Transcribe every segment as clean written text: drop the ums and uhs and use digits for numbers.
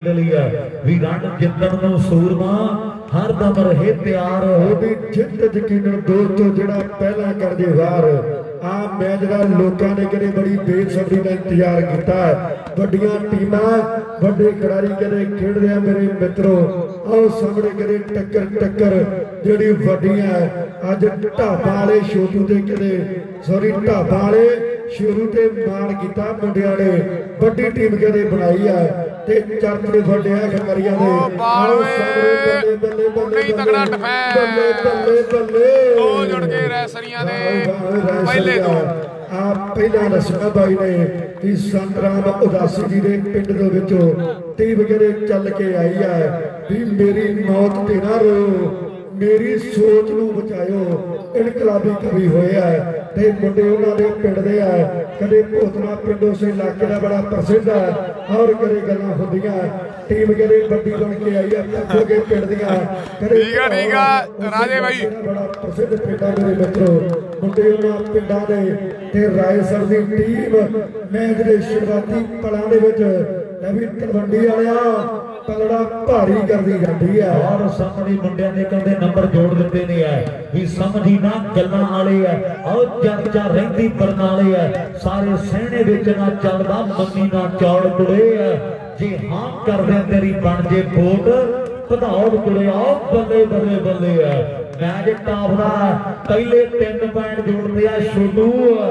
वीरान जितण नूं सूरमा हर दम रहे तैयार ओदी जित यकीनन दोस्तों जिहड़ा पहला कर दे वार आ मैच दा लोकां ने कदे बड़ी बेसब्री नाल इंतजार कीता वड्डियां टीमां वड्डे खिडारी कदे खेडदे आ मेरे मित्रों आओ सामने कदे टक्कर जिहड़ी वड्डियां अज ढाबा वाले छोटू ते कदे सॉरी ढाबा वाले शुरू ते मान कीता मुंडियां ने वड्डी टीम कदे बनाई है ते चर्च दे वड्डिया खमरिया दे आओ सामने बल्ले नहीं तगड़ा डिफेंस दो जुड़ के रैसरियां दे पहले दो पहला दसना भाई ने कि संत राम उदासी जी के पिंड दे विचों टीम कदे चल के आई है भी मेरी मौत ते ना रो मेरी सोच नूं बचाओ इनकलाबी कवि होया है ते मुंडे उन्हां दे पिंड दे है कदे भोतना पिंडों से इलाके दा बड़ा प्रसिद्ध है और कदे गल्लां हुंदियां टीम कदे बड़ी बन के आई है पक्खो के पिंड दियां कदे ठीक है राजे भाई बड़ा प्रसिद्ध पिंड है मेरे मित्रों मुंडे उन्हां पिंडां दे ते रायसर दी टीम मैच दे शुरुआती पलां दे विच नवी तलवंडी वालिया पलड़ा भारी करदी जांदी है और सामने मुंडिया ने कहते नंबर जोड़ दिते ने है भी समझी ना गल्लां वाले है और चर्चा रहिंदी बरनाले है सारे सहने विच ना चलदा मम्मी ना चौड़ कुड़े है जे हां कर दे तेरी बन जे वोट पधाड़ कुड़े आओ बल्ले बल्ले बल्ले है मैच टॉप दा पहले 3 पॉइंट जोड़ते हैं छोटू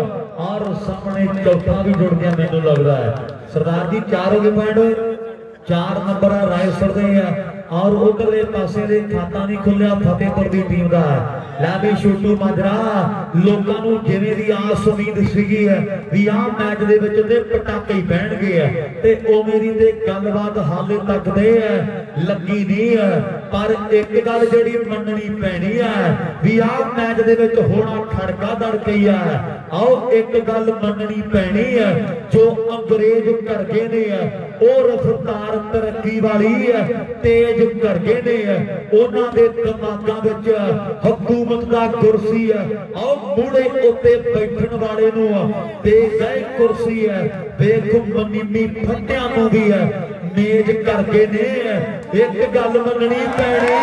और सामने चौथा भी जुड़ गया मैनू लगता है सरदार जी 4 हो गए पॉइंट 4 नंबर रायसर दे और उधरले पासे दे खाता नहीं खुलिया फतेहपुर दी टीम दा लै भी छोटू माजरा लोकां नूं जिवें दी आस उम्मीद सीगी है भी आ मैच दे विच ते पटाके ही पैणगे है ते उवें दी ते गलबात हाले तक दे लगी नहीं है पर एक गल जिहड़ी मननी पैनी है भी आ मैच दे विच होना खड़का दड़के ही है आओ एक गल मननी पैनी है जो अंग्रेज कर गए ने ओ रफ्तार तरक्की वाली है तेज कर गए ने उन्हां दे दिमागां विच हुकूमत दा कुर्सी है आओ मूड़े उत्ते बैठण वाले नूं दे गए कुर्सी है वेख मनीमी फट्टियां नूं भी है मेज कर गए ने एक गल मननी पैनी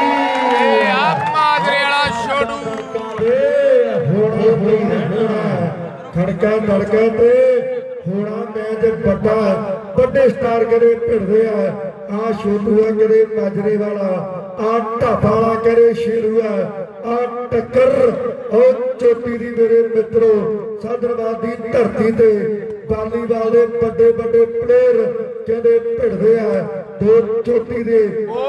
आ माजरे वाला छोटू खड़का धड़का ते होना मैच बड़ा बड़े स्टार करे भिड़दे आ छोटू है करे माजरे वाला आ ढाबा वाला करे शेरू है आ टक्कर और चोटी दी मेरे मित्रों साधनवाद दी धरती ते वालीबाल दे बड़े बड़े प्लेयर कहते भिड़दे आ दो चोटी दे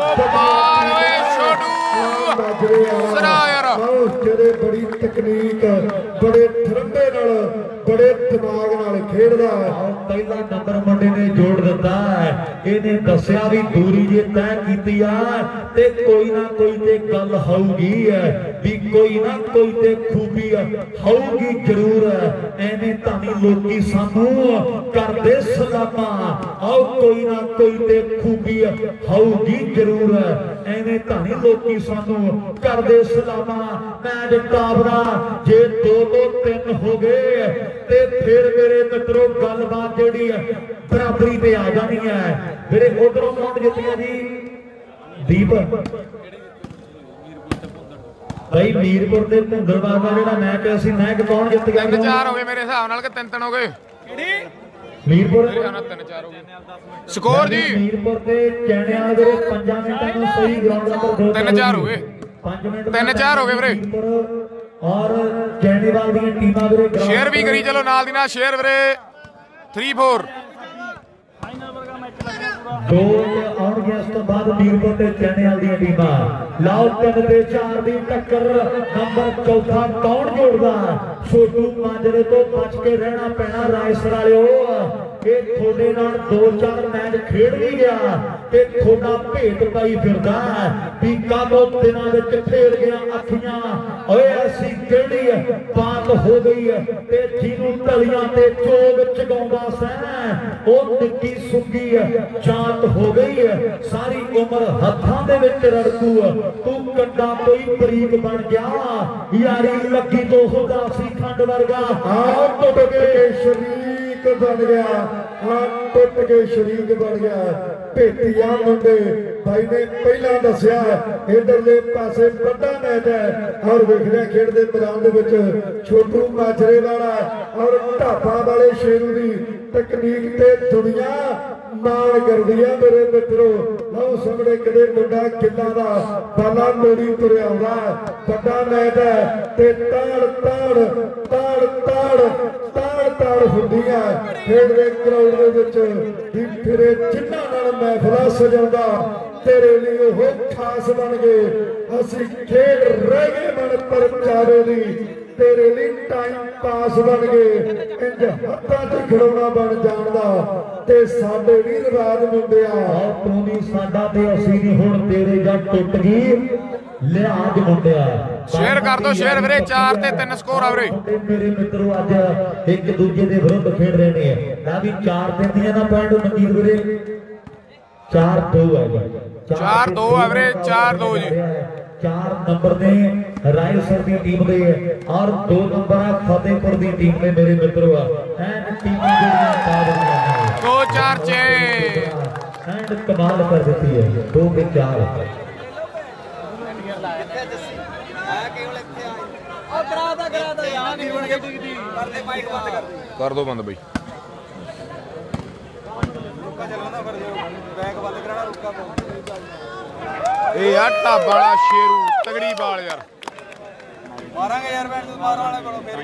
बड़ी तकनीक बड़े ठरंबे नाल बड़े दिमाग नाल खेडदा पहला नंबर मुंडे ने जोड़ दिता है इहने दस्सिया भी दूरी जे तय कीती है ते कोई ना कोई ते गल होगी है भी कोई ना कोई ते खूबी होगी जरूर है एने तानी लोकी सानू करदे सलामा आओ कोई ना कोई ते खूबी होगी जरूर है एने तानी लोकी सानू करदे सलामा मैच टॉप दा जे 2-3 हो गए ते फिर मेरे मित्रों गलबात जिहड़ी है बराबरी पे आ जानी है मेरे उधरों कौन जितया जी दीप भाई मीरपुर के भुंदरबाग का जिहड़ा मैच असीं मैच कौन जित गया 3-4 हो गए मेरे हिसाब नाल कि 3-3 हो गए मीरपुर 3-4 हो गए स्कोर जी मीरपुर के चैने वाले 5 मिनटां नूं सही ग्राउंड नंबर 3-4 हो गए 5 मिनट 3-4 हो गए वीरे और चैनेवाल दी टीमां वीरे शेयर भी करी चलो नाल दी नाल शेयर वीरे 3-4 दो आउणगे इस तो बाद मीरपुर ते चैनेवाल दी टीमां लाओ 3 ते 4 दी टक्कर नंबर चौथा कौन जोड़दा छोटू माजरे तो बच के रहना पैना रायसर वालिओ कि थोड़े नाल 2-4 मैच खेड भी गया ते थोड़ा भेत पाई फिरदा भी कादों दिनां विच फेर गया अखियां ओए ऐसी किहड़ी बात हो गई है ते जिन्हों तलियां ते चोग चगाउंदा सै ओ निक्की सुक्की जात हो गई है सारी उम्र हत्थां दे विच रड़कू तू कंडा कोई बरीक बन गया यारी लगी तो होदा सी खंड वर्गा आ टुट के शरीक शरीक बन गया, हाँ टुट के शरीक बन गया। भेटिया मुंडे भाई ने पहला दसिया इधरले पासे बड़ा मैच है और वेखने खेड के मैदान के छोटू माजरे वाला और ढाबा वाले शेरू की तकनीक ते दुनिया मार कर दिया मेरे मित्रों। लो सामने कदे मुंडा किला का बाला मोड़ी तुरया हुआ बड़ा मैच है ते ताड़ ताड़ ताड़ ताड़ ताड़ ताड़ होंदी है खेड के ग्राउंड के फिर जिन्हां नाल महफिल सजाउंदा तेरे लिए वो खास बन गए। असी खेड रह गए मन परचारे दी तेरे लिए टाइम पास बन गए। इंज हत्थां च खिडौना बन जाणदा ते साडे भी रिवाज मुंडिया तू नहीं साडा ते असी नहीं हुण तेरे जब टुट गई लिहाज मुंडिया। शेयर कर दो शेयर वीरे 4 ते 3 स्कोर आ वीरे मेरे मित्रों अज एक दूजे के विरुद्ध खेड रहे हैं ना भी 4 दिंदियां ना पॉइंट मनजीत वीरे 4-2 है जी 4-2 है वीरे 4-2 जी 4 नंबर ने रायसर की टीम दे और 2 नंबर है फतेहपुर की टीम ने मेरे मित्रों एंड टीमां जेड़ियां पा दित्तियां ने 2-4 चे एंड कमाल कर देती है 2 के 4 कर दो बंद भाई यार ढाबा वाला शेरू तगड़ी बाल यार मारांगे यार बैठ मारने वाले बड़ो फिर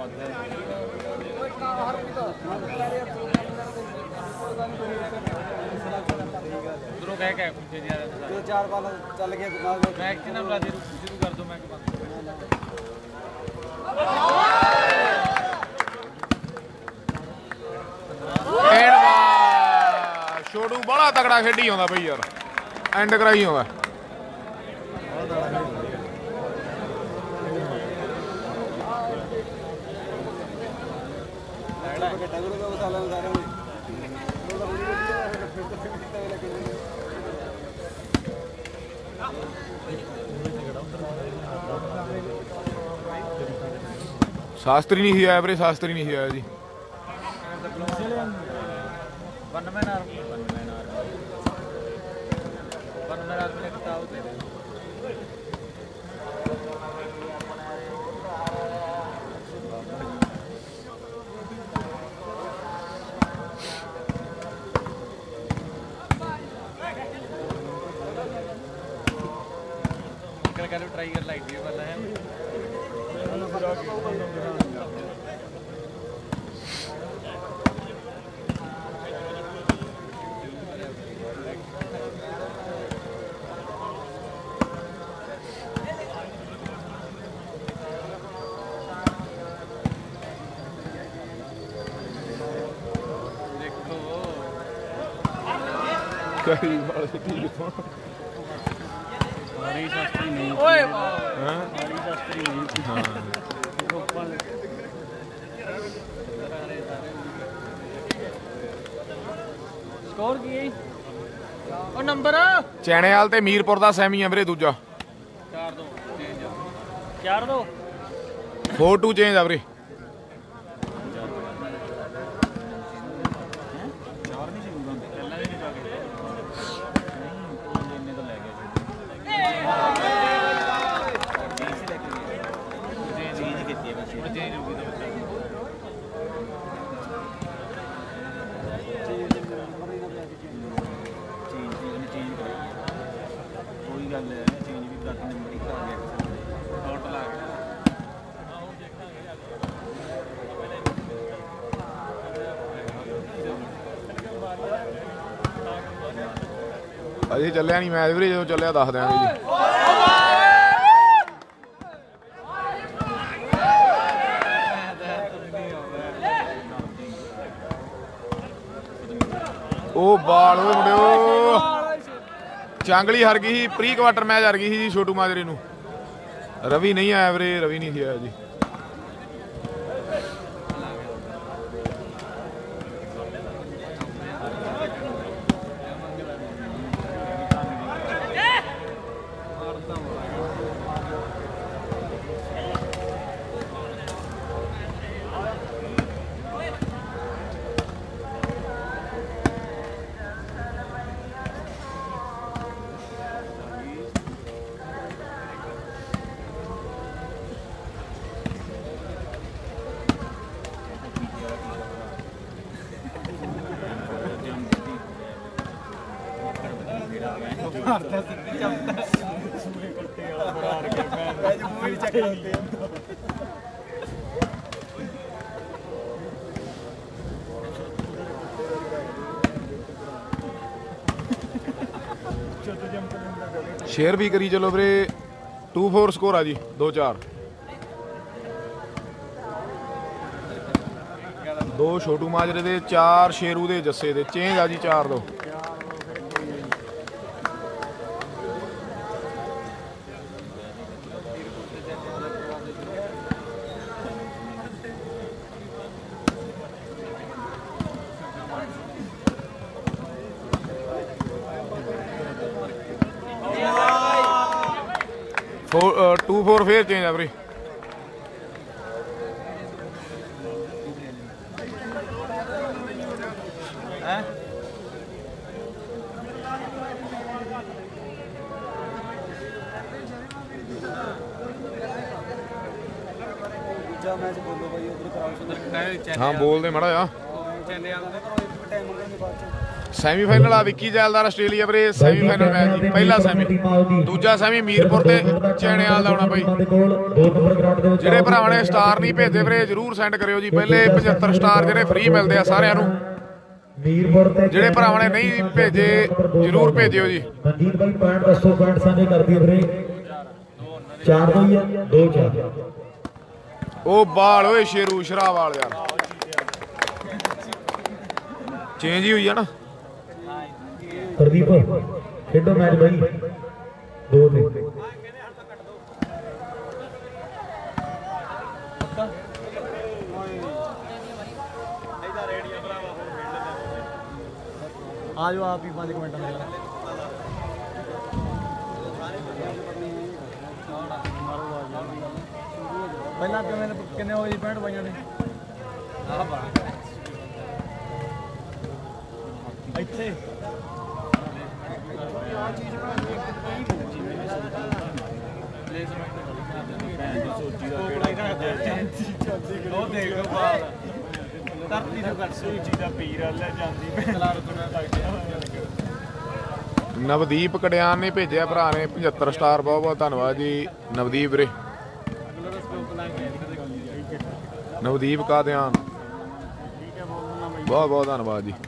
उधरों कह के कुछ दो 4 बाल चल गया मैच ना बुला दे शुरू कर दो मैच बंद छोटू बड़ा तगड़ा खेडी आंदा भाई यार एंड कराई आंदा शास्त्री नहीं आया वीरे शास्त्री नहीं आया जी ट्राई कर लाइट भी वाला है कई बार ठीक है हमारी शास्त्री नहीं ओए हमारी शास्त्री नहीं हां स्कोर की और नंबर चैनेवाल ते मीरपुर दा सैमी है वीरे दूजा 4-2 चेंज 4-2 4-2 चेंज आ वीरे अजे चलिया नहीं मैच वीरे जो चलिया दस देंगे जी ओ बाल मुंडियो चांगली हार गई प्री क्वार्टर मैच हार गई जी छोटू माजरे नूं रवि नहीं आया वीरे रवि नहीं आया जी शेयर भी करी चलो ਵੀਰੇ 2-4 ਸਕੋਰ ਆ ਜੀ 2-4 2 ਛੋਟੂ ਮਾਜਰੇ ਦੇ 4 ਸ਼ੇਰੂ ਦੇ ਜੱਸੇ ਦੇ ਚੇਂਜ ਆ ਜੀ 4-2 2-4 ਫੇਰ ਚੇਂਜ ਆ ਵੀਰੇ मैच बोलो भाई उधर कराओ हाँ बोल दे माड़ा जा चले आंदे पर टाइम मंगने बाद ਸੈਮੀਫਾਈਨਲ ਆ ਵਿੱਕੀ ਜੈਲਦਾਰ ਆਸਟ੍ਰੇਲੀਆ ਵੀਰੇ ਸੈਮੀਫਾਈਨਲ ਮੈਚ ਜੀ ਪਹਿਲਾ ਸੈਮੀ ਦੂਜਾ ਸੈਮੀ ਮੀਰਪੁਰ ਤੇ ਚੈਣਿਆਲ ਦਾ ਆਉਣਾ ਬਾਈ ਜਿਹੜੇ ਭਰਾਵਾਂ ਨੇ ਸਟਾਰ ਨਹੀਂ ਭੇਜੇ ਵੀਰੇ ਜਰੂਰ ਸੈਂਡ ਕਰਿਓ ਜੀ ਪਹਿਲੇ 75 ਸਟਾਰ ਜਿਹੜੇ ਫ੍ਰੀ ਮਿਲਦੇ ਆ ਸਾਰਿਆਂ ਨੂੰ ਜਿਹੜੇ ਭਰਾਵਾਂ ਨੇ ਨਹੀਂ ਭੇਜੇ ਜਰੂਰ ਭੇਜਿਓ ਜੀ ਮਨਜੀਤ ਬਾਈ ਪੁਆਇੰਟ ਦੱਸੋ ਪੁਆਇੰਟ ਸਾਂਝੇ ਕਰ ਦਿਓ ਵੀਰੇ 4 2 ਆ 2-4 ਉਹ ਬਾਲ ਓਏ ਸ਼ੇਰੂ ਸ਼ਰਾਵਾਲ ਯਾਰ ਚੇਂਜ ਹੀ ਹੋਈ ਆ ਨਾ प्रदीप खेडो मैच भाई 2-3 आ जाओ आप ही 5 मिनट में पहला कितने हो जी 65 भाइयों ने ਇੱਥੇ ਉਹ ਦੇਖ ਬਾਲ ਧਰਤੀ ਤੋਂ ਕੱਟ ਸੂਚੀ ਦਾ ਪੀਰ ਆ ਲੈ ਜਾਂਦੀ ਨਵਦੀਪ ਕੜਿਆਨ ਨੇ ਭੇਜਿਆ ਭਰਾ ਨੇ 75 ਸਟਾਰ ਬਹੁਤ ਬਹੁਤ ਧੰਨਵਾਦ ਜੀ ਨਵਦੀਪ ਵੀਰੇ ਨਵਦੀਪ ਕਾਦਿਆਨ ਬਹੁਤ ਬਹੁਤ ਧੰਨਵਾਦ ਜੀ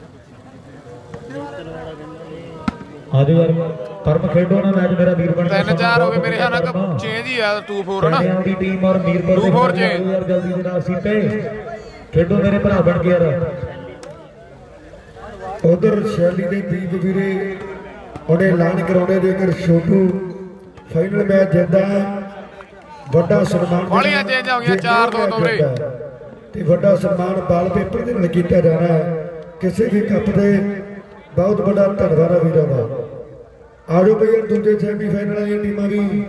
आज यार परम खेडो ना मैच मेरा वीर बन 3-4 हो गए मेरे ख्याल ਨਾਲ ਚੇਂਜ ਹੀ ਆ 2-4 ਨਾ ਦੀ ਟੀਮ ਔਰ ਮੀਰਪੁਰ 2-4 ਚੇਂਜ ਯਾਰ ਜਲਦੀ ਦੇ ਨਾਲ ਸੀਤੇ खेडो मेरे भरा बन गया यार ਉਧਰ ਸ਼ੈਲੀ ਦੇ ਦੀਪ ਵੀਰੇ ਉਹਨੇ ਐਲਾਨ ਕਰਾਉਣੇ ਦੇ ਅਗਰ ਛੋਟੂ ਫਾਈਨਲ ਮੈਚ ਜਿੱਤਦਾ ਵੱਡਾ ਸਨਮਾਨ ਗੋਲੀਆਂ ਚੇਂਜ ਹੋ ਗਈਆਂ 4-2 ਤੋਂ ਵੀਰੇ ਤੇ ਵੱਡਾ ਸਨਮਾਨ ਬਾਲ ਪੇਪਰ ਦੇ ਨਾਲ ਕੀਤਾ ਜਾਣਾ ਹੈ ਕਿਸੇ ਵੀ ਕੱਪ ਦੇ ਬਹੁਤ ਵੱਡਾ ਧੰਨਵਾਦ ਵੀਰਾਂ ਦਾ ਆਜੋ ਭਈ ਦੂਜੇ ਸੈਮੀਫਾਈਨਲ ਵਾਲੀਆਂ ਟੀਮਾਂ ਵੀ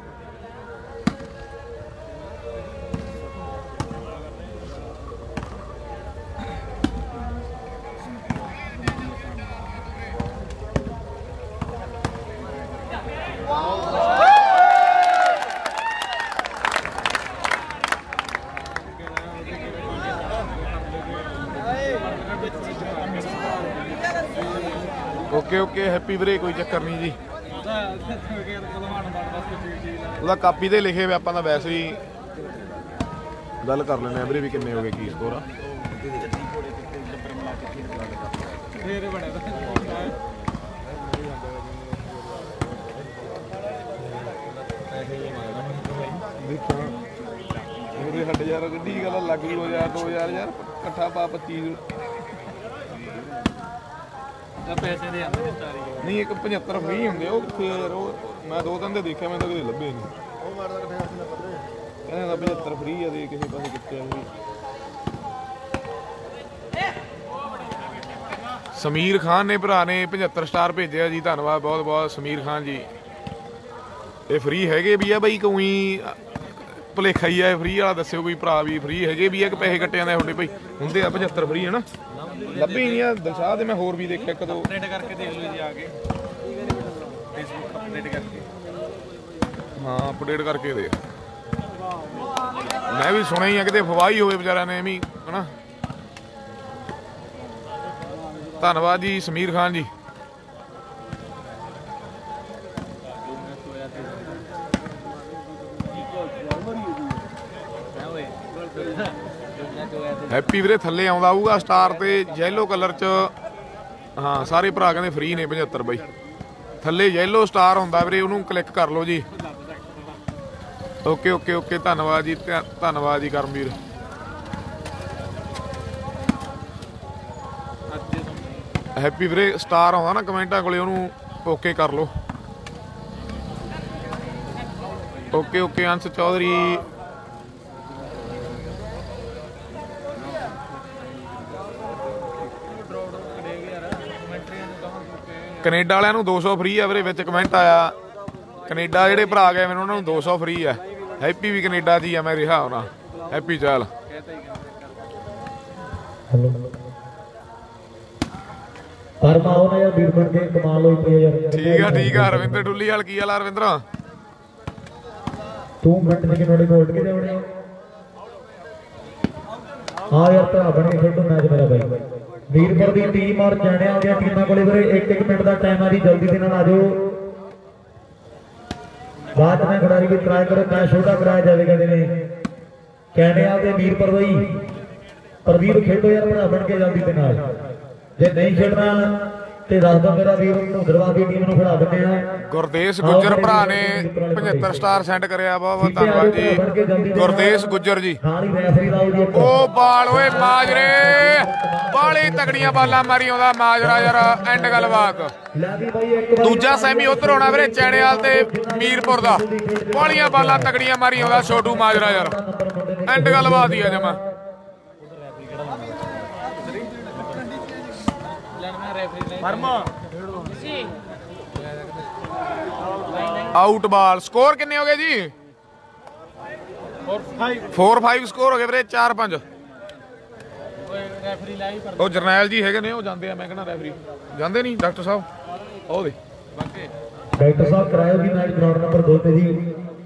ਓਕੇ ਹੈਪੀ ਵੀਰੇ ਕੋਈ ਚੱਕਰ ਨਹੀਂ ਜੀ ਉਹਦਾ ਕਾਪੀ ਤੇ ਲਿਖੇ ਹੋਏ ਆਪਾਂ ਤਾਂ ਵੈਸੇ ਹੀ ਗੱਲ ਕਰ ਲੈਣੇ ਆ ਵੀਰੇ ਵੀ ਕਿੰਨੇ ਹੋ ਗਏ ਕੀ ਸਕੋਰ ਆ ਉਹਦੇ ਹੱਡ ਯਾਰ ਗੱਡੀ ਗੱਲ ਲੱਗ ਗਈ 2000 ਯਾਰ ਇਕੱਠਾ ਪਾ 25 ਪੈਸੇ ਦੇ ਆਉਂਦੇ ਨਹੀਂ ਇੱਕ 75 ਫ੍ਰੀ ਹੁੰਦੇ ਉਹ ਫੇਰ ਉਹ ਮੈਂ 2-3 ਦੇ ਦੇਖਿਆ ਮੈਂ ਤਾਂ ਕਦੇ ਲੱਭੇ ਨਹੀਂ ਉਹ ਮਾਰਦਾ ਕਹਿੰਦਾ 75 ਫ੍ਰੀ ਆ ਦੇ ਕਿਸੇ ਪਾਸੇ ਕਿੱਥੇ ਆ ਸਮੀਰ ਖਾਨ ਨੇ ਭਰਾ ਨੇ 75 ਸਟਾਰ ਭੇਜਿਆ ਜੀ ਧੰਨਵਾਦ ਬਹੁਤ ਬਹੁਤ ਸਮੀਰ ਖਾਨ ਜੀ ਇਹ ਫ੍ਰੀ ਹੈਗੇ ਵੀ ਆ ਬਾਈ ਕੋਈ ਭੁਲੇਖਾ ਹੀ ਆ ਫ੍ਰੀ ਵਾਲਾ ਦੱਸਿਓ ਕੋਈ ਭਰਾ ਵੀ ਫ੍ਰੀ ਹੈਗੇ ਵੀ ਆ ਕਿ ਪੈਸੇ ਕੱਟੇ ਜਾਂਦੇ ਤੁਹਾਡੇ ਭਾਈ ਹੁੰਦੇ ਆ 75 ਫ੍ਰੀ ਹੈ ਨਾ ਲੱਭੇ ਨਹੀਂ ਆ ਦਰਸ਼ਾ ਦੇ ਮੈਂ ਹੋਰ ਵੀ ਦੇਖਿਆ ਇੱਕ ਦੋ ਅਪਡੇਟ ਕਰਕੇ ਦੇਖ ਲਓ ਜੀ ਆ ਕੇ ਫੇਸਬੁੱਕ ਅਪਡੇਟ ਕਰਕੇ ਹਾਂ ਅਪਡੇਟ ਕਰਕੇ ਦੇ ਮੈਂ ਵੀ ਸੁਣਿਆ ਹੀ ਆ ਕਿਤੇ ਫਵਾਈ ਹੋਵੇ ਵਿਚਾਰਿਆਂ ਨੇ ਐਵੇਂ ਹਨਾ ਧੰਨਵਾਦ ਜੀ ਸਮੀਰ ਖਾਨ ਜੀ ਹੈਪੀ ਵੀਰੇ ਥੱਲੇ ਆਉਂਦਾ ਆਊਗਾ ਸਟਾਰ ਤੇ ਯੈਲੋ ਕਲਰ ਚ। ਹਾਂ ਸਾਰੇ ਭਰਾ ਕਹਿੰਦੇ ਫ੍ਰੀ ਨੇ 75 ਬਾਈ। ਥੱਲੇ ਯੈਲੋ ਸਟਾਰ ਹੁੰਦਾ ਵੀਰੇ, ਉਹਨੂੰ ਕਲਿੱਕ ਕਰ ਲਓ ਜੀ। ਓਕੇ ਓਕੇ ਓਕੇ, ਧੰਨਵਾਦ ਜੀ, ਧੰਨਵਾਦ ਜੀ ਕਰਮਵੀਰ। ਹੈਪੀ ਵੀਰੇ ਸਟਾਰ ਆਉਂਦਾ ਨਾ ਕਮੈਂਟਾਂ ਕੋਲੇ, ਉਹਨੂੰ ਓਕੇ ਕਰ ਲਓ। ਓਕੇ ਓਕੇ ਅੰਸ਼ ਚੌਧਰੀ। ਕੈਨੇਡਾ ਵਾਲਿਆਂ ਨੂੰ 200 ਫ੍ਰੀ ਆ ਵੀਰੇ, ਵਿੱਚ ਕਮੈਂਟ ਆਇਆ। ਕੈਨੇਡਾ ਜਿਹੜੇ ਭਰਾ ਗਏ ਮੈਨੂੰ ਉਹਨਾਂ ਨੂੰ 200 ਫ੍ਰੀ ਆ। ਹੈਪੀ ਵੀ ਕੈਨੇਡਾ 'ਚ ਹੀ ਆ, ਮੈਂ ਰਿਹਾ ਹੋਣਾ। ਹੈਪੀ ਚੱਲ ਪਰਮਾ ਉਹ ਨਾ ਯਾਰ ਵੀਰ ਬਣ ਕੇ ਕਮਾਲ ਹੋਈ ਪਈ ਯਾਰ। ਠੀਕ ਆ ਰਵਿੰਦਰ ਡੁੱਲੀ ਵਾਲ। ਕੀ ਹਾਲ ਆ ਰਵਿੰਦਰ? ਤੂੰ ਮਿੰਟ ਦੇ ਨੋੜੇ ਗੋਲਡ ਕੇ ਦੇਵਣੇ ਆ ਯਾਰ। ਭਰਾ ਬਣ ਕੇ ਖੇਡੋ ਮੈਚ ਮੇਰਾ ਬਾਈ। ਵੀਰਪੁਰ ਦੀ ਟੀਮ ਔਰ ਜਾਣਿਆਂ ਦੀਆਂ ਟੀਮਾਂ ਕੋਲੇ ਵੀਰੇ 1-1 ਮਿੰਟ ਦਾ ਟਾਈਮ ਆ ਜੀ, ਜਲਦੀ ਦੇ ਨਾਲ ਆ ਜਾਓ। ਬਾਅਦ में खिलाड़ी भी ट्राई करो, मैच छोटा कराया जाएगा। कहने आते मीरपुर भाई प्रदीप खेडो यार भरा बन के जल्दी के नाल। जे नहीं खेलना ਤੇ ਦੱਸ ਦੋ ਮੇਰਾ ਵੀਰ ਭੁੰਦਰਵਾ ਦੀ ਟੀਮ ਨੂੰ ਖੜਾ ਦਿੰਦੇ ਆ। ਗੁਰਦੇਸ਼ ਗੁੱਜਰ ਭਰਾ ਨੇ 75 ਸਟਾਰ ਸੈਂਡ ਕਰਿਆ। ਬਹੁਤ ਬਹੁਤ ਧੰਨਵਾਦ ਜੀ ਗੁਰਦੇਸ਼ ਗੁੱਜਰ ਜੀ। ਨਾਲ ਹੀ ਰੈਫਰੀ ਲਾਓ ਜੀ। ਉਹ ਬਾਲ ਓਏ ਮਾਜਰੇ, ਬਾਲੀ ਤਗੜੀਆਂ ਬਾਲਾਂ ਮਾਰੀ ਆਉਂਦਾ ਮਾਜਰਾ ਯਾਰ। ਐਂਡ ਗੱਲਬਾਤ। ਦੂਜਾ ਸੈਮੀ ਉਧਰ ਹੋਣਾ ਵੀਰੇ ਚੈਣੇਵਾਲ ਤੇ ਮੀਰਪੁਰ ਦਾ। ਬਾਲੀਆਂ ਬਾਲਾਂ ਤਗੜੀਆਂ ਮਾਰੀ ਆਉਂਦਾ ਛੋਟੂ ਮਾਜਰਾ ਯਾਰ। ਐਂਡ ਗੱਲਬਾਤ ਹੀ ਆ ਜਮਾ। ਆਊਟ ਬਾਲ। ਸਕੋਰ ਕਿੰਨੇ ਹੋ ਗਏ ਜੀ? 4-5 ਸਕੋਰ ਹੋ ਗਏ ਵੀਰੇ। 4-5। ਉਹ ਜਰਨੈਲ ਜੀ ਹੈਗੇ ਨੇ, ਉਹ ਜਾਂਦੇ ਆ। ਮੈਂ ਕਹਿੰਦਾ ਰੈਫਰੀ ਜਾਂਦੇ ਨਹੀਂ ਡਾਕਟਰ ਸਾਹਿਬ। ਉਹਦੇ ਡਾਕਟਰ ਸਾਹਿਬ ਕਰਾਇਓ ਜੀ ਮੈਚ ਗਰਾਊਂਡ ਨੰਬਰ 2 ਤੇ ਜੀ।